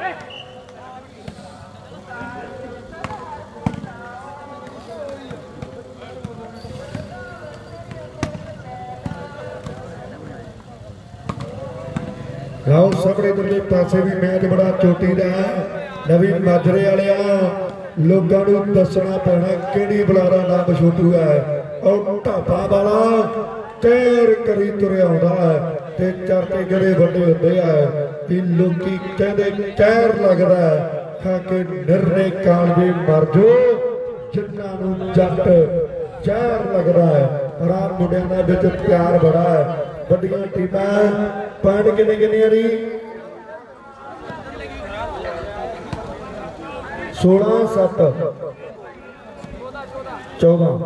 ਲਓ ਸਾਹਮਣੇ ਦੂਜੇ ਪਾਸੇ ਵੀ ਮੈਚ ਬੜਾ ਚੋਟੀ ਦਾ ਹੈ। ਨਵੀਂ ਮਾਜਰੇ ਵਾਲਿਆ ਲੋਕਾਂ ਨੂੰ ਦੱਸਣਾ ਪੈਣਾ ਕਿਹੜੀ ਬੁਲਾਰਾ ਨਾਮ ਛੋਟੂ ਹੈ। ਔਰ ਢਾਬਾ ਵਾਲਾ ਤੇਰ ਕਰੀ ਤੁਰਿਆ ਆਉਂਦਾ ਹੈ ਤੇ ਚਰਚੇ ਜਿਹੜੇ ਵੱਡੇ ਹੁੰਦੇ ਆ ਵੀ ਲੋਕੀ ਕਹਿੰਦੇ ਕਹਿਰ ਲੱਗਦਾ ਖਾ ਕੇ ਨਿਰਣੇ ਕਾਲਵੇ ਮਰ ਜੋ ਜਿਨ੍ਹਾਂ ਨੂੰ ਜੱਟ ਜ਼ਹਿਰ ਲੱਗਦਾ ਹੈ। ਪਰ ਆ ਮੁੰਡਿਆਂ ਦੇ ਵਿੱਚ ਪਿਆਰ ਬੜਾ ਹੈ। ਵੱਡੀਆਂ ਟੀਮਾਂ ਪੁਆਇੰਟ ਕਿੰਨੀਆਂ ਦੀ 16-7 14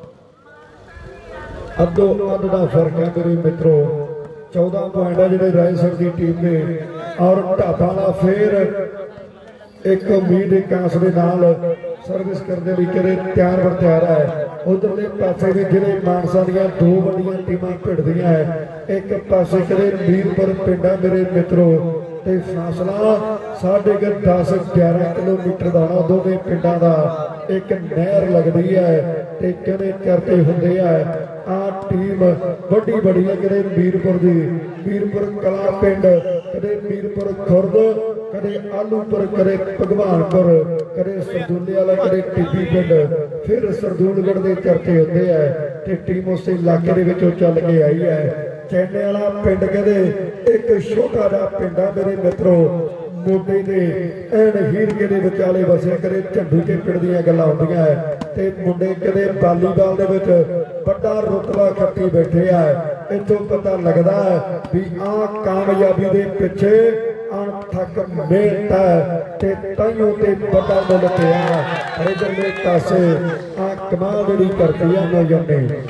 ਅੱਧੋ ਅੱਧ ਦਾ ਫਰਕ ਹੈ ਮੇਰੇ ਮਿੱਤਰੋ। 14 ਪੁਆਇੰਟ ਹੈ ਜਿਹੜੇ ਰਾਏਸਰ ਦੀ ਟੀਮ ਦੇ ਔਰ ਢਾਬਾ ਵਾਲਾ ਫੇਰ ਇੱਕ ਉਮੀਦ ਇੱਕ ਆਸ ਦੇ ਨਾਲ ਸਰਵਿਸ ਕਰਦੇ ਲਈ ਕਰੇ ਤਿਆਰ ਬਰ ਤਿਆਰ ਹੈ। ਉਧਰਲੇ ਪਾਸੇ ਵੀ ਜਿਹੜੇ ਮਾਨਸਾ ਦੀਆਂ ਦੋ ਵੱਡੀਆਂ ਟੀਮਾਂ ਭਿੜਦੀਆਂ ਹੈ। ਇੱਕ ਪਾਸੇ ਕਰੇ ਮੀਰਪੁਰ ਪਿੰਡਾ ਮੇਰੇ ਮਿੱਤਰੋ ਤੇ ਫਾਸਲਾ 10-11 ਕਿਲੋਮੀਟਰ ਦਾ ਹੋਣਾ ਦੋਵੇਂ ਪਿੰਡਾਂ ਦਾ। ਇੱਕ ਨਹਿਰ ਲੱਗਦੀ ਹੈ ਤੇ ਕਹਿੰਦੇ ਚਰਚੇ ਹੁੰਦੇ ਆ ਆ ਟੀਮ ਵੱਡੀ ਬੜੀ ਹੈ ਕਦੇ ਮੀਰਪੁਰ ਦੀ ਮੀਰਪੁਰ ਕਲਾ ਪਿੰਡ ਕਦੇ ਮੀਰਪੁਰ ਖੁਰਦ ਕਦੇ ਆਲੂਪੁਰ ਕਦੇ ਭਗਵਾਨਪੁਰ ਕਦੇ ਸਰਦੂਲੇ ਵਾਲਾ ਕਦੇ ਟਿੱਬੀ ਪਿੰਡ ਫਿਰ ਸਰਦੂਲਗੜ੍ਹ ਦੇ ਚਰਚੇ ਹੁੰਦੇ ਆ ਤੇ ਟੀਮ ਉਸੇ ਇਲਾਕੇ ਦੇ ਵਿੱਚੋਂ ਚੱਲ ਕੇ ਆਈ ਹੈ। ਚੈਨੇ ਵਾਲਾ ਪਿੰਡ ਕਹਿੰਦੇ ਇੱਕ ਛੋਟਾ ਜਿਹਾ ਪਿੰਡ ਆ ਮੇਰੇ ਮਿੱਤਰੋ ਮੋਢੇ ਦੇ ਐਨ ਹੀਰਕੇ ਦੇ ਵਿਚਾਲੇ ਵਸਿਆ ਕਦੇ ਝੰਡੂ ਕੇ ਪਿੰਡ ਦੀਆਂ ਗੱਲਾਂ ਹੁੰਦੀਆਂ ਹੈ ਤੇ ਮੁੰਡੇ ਕਦੇ ਵਾਲੀਬਾਲ ਦੇ ਵਿੱਚ ਵੱਡਾ ਰੁਤਬਾ ਖੱਟੀ ਬੈਠੇ ਆ। ਇੱਥੋਂ ਪਤਾ ਲੱਗਦਾ ਵੀ ਆਹ ਕਾਮਯਾਬੀ ਦੇ ਪਿੱਛੇ ਅਣਥੱਕ ਮਿਹਨਤ ਹੈ ਤੇ ਤਾਈਓ ਤੇ ਵੱਡਾ ਮੁੱਲ ਪਿਆ। ਇਧਰਲੇ ਪਾਸੇ ਆ ਕਮਾਲ ਜਿਹੜੀ ਕਰਦੀ ਆ ਨੌਜਵਾਨ ਨੇ।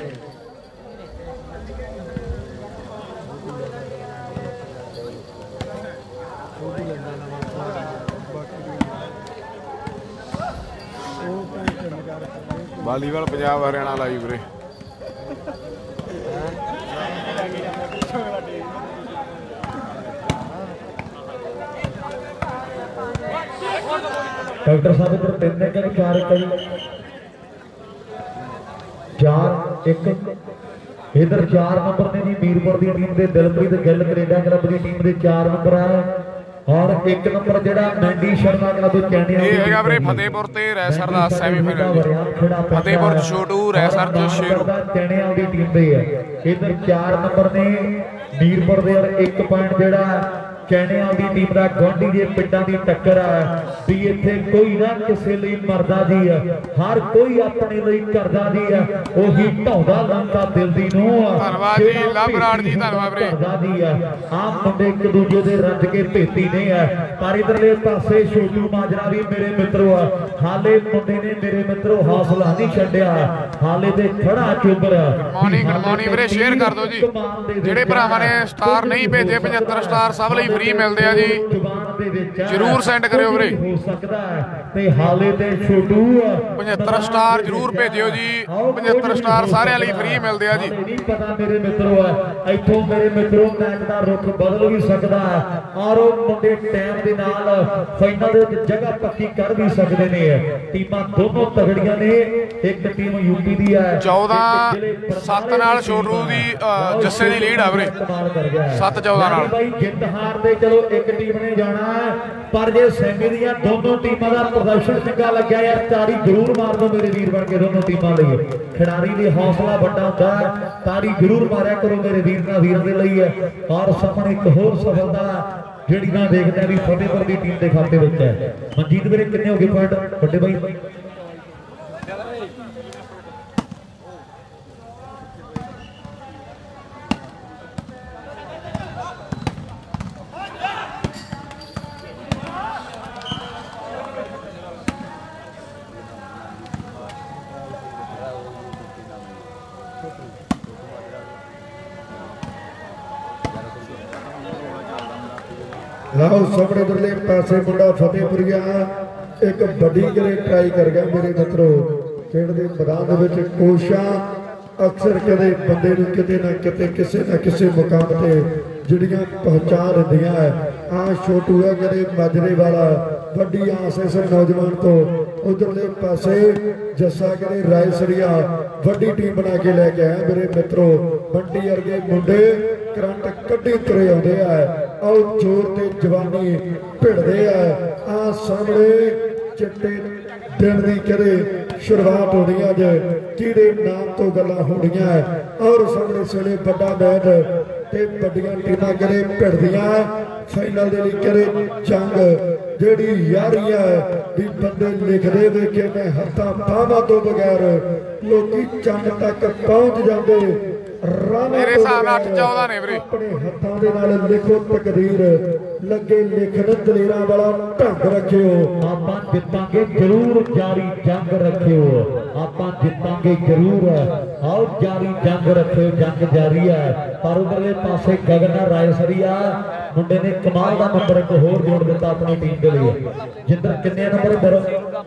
ਵਾਲੀਬਾਲ ਪੰਜਾਬ ਹਰਿਆਣਾ ਲਾਈਵ ਵੀਰੇ। ਡਾਕਟਰ ਸਾਹਿਬ ਇਧਰ 3 ਇੱਕ 4 ਇੱਕ 4-1 इधर 4 नंबर ने जी मीरपुर की टीम के दिलप्रीत गिल कनेडा क्लब की टीम के 4 नंबर है और 1 नंबर जेड़ा मैंडी शर्मा क्लब चैनिया ये हैगा वीरे फतेहपुर ते रैसर दा सेमीफाइनल फतेहपुर च छोटू रैसर च शेरू चैनिया की टीम दे है। इधर 4 नंबर ने मीरपुर दे 1 पॉइंट जेड़ा चैनिया की टीम का गुआढ़ी जे पिंडां की टक्कर है भी इत्थे कोई ना किसी लई मरदा जी है हर कोई अपने लई करदा जी है ओही ढाउंदा लंका दिल दी नूं धन्नवाद जी लवराड़ जी धन्नवाद वीरे करदा जी है आम मुंडे एक दूजे दे रज के भेती ने है पर इधरले पासे छोटू माजरा भी मेरे मित्रों हाले मुंडे ने मेरे मित्रों हौसला नहीं छड्डिया हाले ते खड़ा चुबर गुड मॉर्निंग वीरे शेयर कर दो जी जेडे भरावां ने स्टार नहीं भेजे 75 स्टार सब लई फ्री मिलते हैं जी जरूर सेंड करियो वीरे हो सकता है ते हाले ते छोटू 75 स्टार जरूर भेजियो जी 75 स्टार सारे लई फ्री मिलते हैं जी नहीं पता मेरे मित्रों इथों मेरे मित्रों मैच दा रुख बदल भी सकता है और वो मुंडे टाइम दे नाल फाइनल दे जगह पक्की कर भी सकते ने टीमां दोनों तगड़ियां ने एक टीम यूपी दी है 14-7 नाल छोटू दी जस्से दी लीड है वीरे 7-14 नाल भाई जित हार दे चलो एक टीम ने जाना है पर जे सेमी दी दोनों टीमों का प्रदर्शन चंगा लग्या यार ताड़ी जरूर मार दो मेरे वीर बन के दोनों टीमों लई खिडारी दी हौसला बड़ा होता है ताड़ी जरूर मारिया करो मेरे वीर का वीर दे लई है और सामने एक होर सफलता जिहड़ी मैं देखदा भी फतेहपुर दी टीम दे खाते विच है। मनजीत वीरे कितने हो गए पॉइंट बड़े भाई आओ सामने उधरले पासे मुंडा फतेहपुरिया एक बड़ी करे ट्राई कर गया मेरे मित्रों खेड के मैदान दे विच कोशिशां अक्सर कदे बंदे नूं किते ना किते किसी ना किसी मुकाम ते जिहड़ियां पहुंचा दिंदियां है। आ छोटू है कदे माजरे वाला वड्डी आस इस नौजवान तो उधरले पासे जस्सा कदे रायसरिया वड्डी टीम बना के लेके आया मेरे मित्रों। बंटी वर्गे मुंडे करंट कड्डी तुरे आउंदे है और जोर ते जवानी भिड़दे है। आ सामने चिट्टे दिन की कदे शुरुआत होनी अज किहड़े नाम तो गल्लां होणियां है और सामने सवेले बड़ा मैच ते बड़ियां टीमां कदे भिड़दियां फाइनल दे लई कदे जंग जिहड़ी यारी है भी बंदे लिखदे वेखे मैं हत्थां बाहां तो बगैर लोकी चंद तक पहुंच जांदे। मेरे हिसाब नाल 8-14 ने वीरे अपने हत्थां दे नाल लिखो तकदीर लगे लिखन दलेरां वाला ढंग रखियो आपां जितांगे जरूर जारी जंग रखियो आपां जितांगे जरूर आओ जारी जंग रखियो जंग जारी है। पर उधरले पासे गगन रायसरिया मुंडे ने कमाल का नंबर एक होर जोड़ दिता अपनी टीम के लिए। जिंदर किन्ने नंबर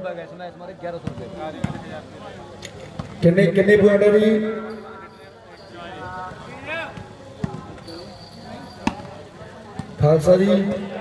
किन्ने किन्ने पॉइंट है जी खालसा जी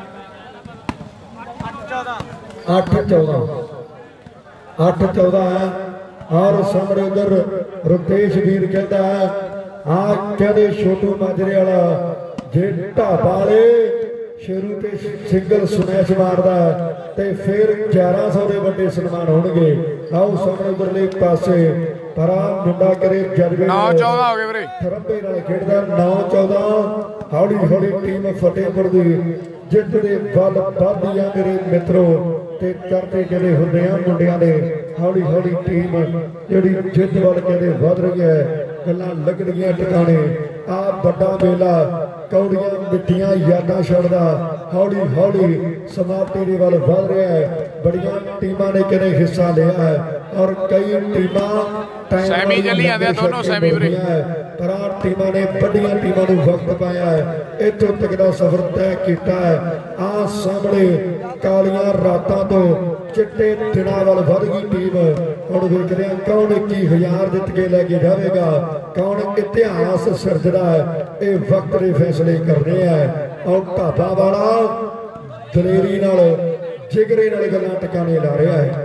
8-14 है। और सामने उधर रुपेश वीर कहता है आ कहते छोटू माजरे वाला जे ढाबा वाले शेरू ते सिंगल स्मैश मारदा ते फिर 1100 के बड़े सन्मान होणगे। आओ सामने उधरले पासे परा मुंडा करे जज्बे 9-14 हो गए वीरे थरंबे नाल खेडदा 9-14 हौली हौली टीम फतेहपुर दी जित दे वल वधदी आ मेरे मित्रों ते करते जदे हुंदे आ मुंडियां दे हौली हौली टीम जिहड़ी जित वल कहदे वध रही है गल्लां लगणगीਆਂ ठिकाने। आ बड़ा मेला कौड़ियां मिट्टियां यादां छड़दा हौली हौली समाप्ति दे वल वध रहा है। बड़ियां टीमां ने कहदे हिस्सा लिया है और कई टीमां सैमी चली आंदे दोनों सैमी वीरे पर आ टीमां ने बड़ियां टीमां नूं वक्त पाया है इत्थों तक दा सफर तय कीता है। आ सामने कालियां रातां तो चिट्टे दिनां वल वध गई टीम। हुण वेखदे हां कौन 21,000 जित के लैके जावेगा कौन इतिहास सिरजदा है ये वक्त दे फैसले करने हैं। और ढाबा वाला दलेरी नाल जिगरे नाल गल्लां टकाने ला रहा है।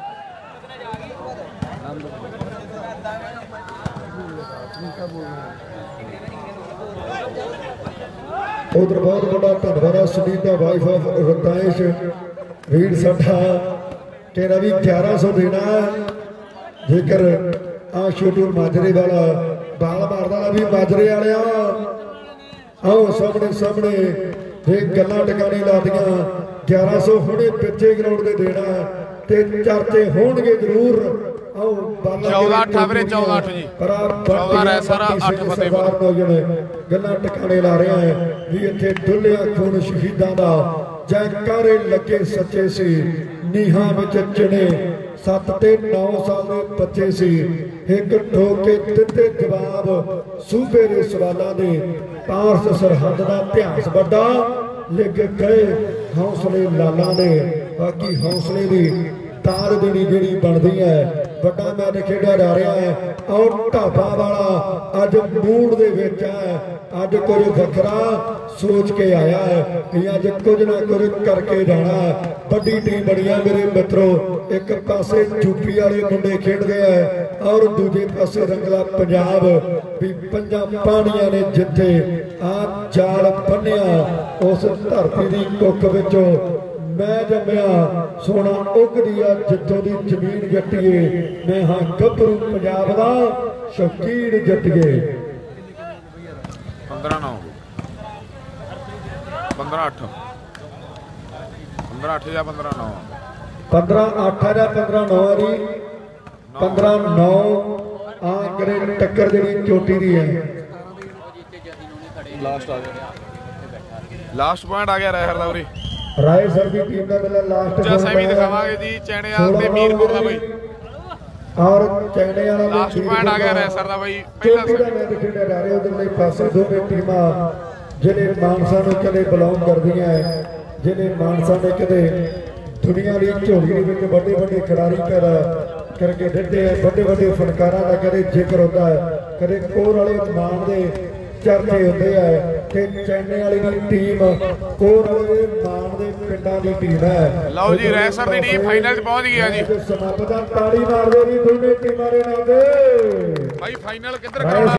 उधर बहुत बड़ा धन्यवाद सुनीता वाइफ ऑफ रताइश वीर साडा तेरा भी 1100 देना जेकर आ छोटू माजरे वाला बाल मारदा भी माजरे वाले आओ सामने सामने ये गल्लां टकाने ला दियां 1100 हुणे पिछे ग्राउंड दे देना ते चर्चे होणगे जरूर। 14-8 वीरे 14-8 जी 14 रैसर 8 फतेहपुर गल्लां टकाने ला रहे हैं भी इत्थे डुੱਲਿਆ खून शहीदां दा जयकारे लगे सच्चे सी नीहां विच चिणे 7 ते 9 साल दे बच्चे सी एक ठोके दिते जवाब सूबे दे सवालां दे पारस सरहद दा इतिहास वड्डा लिख गए हौसले लालां ने बाकी हौसले दी तार देनी जिहड़ी बनदी है बड़ा मैच खेड़ा जा रहा है। और ढाबा वाला अज मूड दे विच है अज कुछ वखरा सोच के आया है कि अज कुछ ना कुछ करके जाना है। बड़ी टीम बनी है मेरे मित्रों एक पासे यूपी वाले मुंडे खेडदे है और दूजे पासे रंगला पंजाब भी पंजां पाणियां ने जिथे आ जाल बन्निया उस धरती की कुख विचों मैं जमया सोना उगदी आ जितों दी जमीन जट्टीए मैं हाँ गभरू पंजाब दा शौकीन जट्टीए। 15-9 15-8 15-8 या 15-9 15-8 या 15-9 वाली 15-9 आ करे टक्कर जी चोटी दी है। लास्ट पॉइंट आ गया रहर दा वीरे राय सर की टीम का मेला लास्ट सैमी दिखावांगे जी चैनेयाल ते मीरपुर दा भाई और चैनेयाल लास्ट पॉइंट आ गया रहसर दा भाई पहला मैच खेडे जा रहे उधरले पासे दोवें टीमां जिले मानसा नूं कदे बिलोंग करदियां ਜਿਹਨੇ ਮਾਨਸਾ ਨੇ ਕਦੇ ਦੁਨੀਆ ਦੀ ਝੋਲੀ ਦੇ ਵਿੱਚ ਵੱਡੇ ਵੱਡੇ ਖਿਡਾਰੀ ਪੈਦਾ ਕਰਕੇ ਦਿੱਤੇ ਆ, ਵੱਡੇ ਵੱਡੇ ਫਨਕਾਰਾਂ ਦਾ ਕਦੇ ਜ਼ਿਕਰ ਹੁੰਦਾ ਹੈ, ਕਦੇ ਕੋਰ ਵਾਲੇ ਮਾਨ ਦੇ ਚਰਚੇ ਹੁੰਦੇ ਆ ਕਿ ਚੈਨੇ ਵਾਲੀ ਦੀ ਟੀਮ ਕੋਰ ਵਾਲੇ ਦੇ ਮਾਨ ਦੇ ਪਿੰਡਾਂ ਦੀ ਟੀਮ ਹੈ। ਲਓ ਜੀ ਰੈਸਰ ਦੀ ਟੀਮ ਫਾਈਨਲ 'ਚ ਪਹੁੰਚ ਗਈ ਹੈ ਜੀ। ਸਮਾਪਤ ਤਾੜੀ ਮਾਰਦੇ ਵੀ ਦੋਨੇ ਟੀਮਾਂ ਦੇ ਨਾਲ ਦੇ ਭਾਈ ਫਾਈਨਲ ਕਿੱਧਰ ਕਰਾਉਣਾ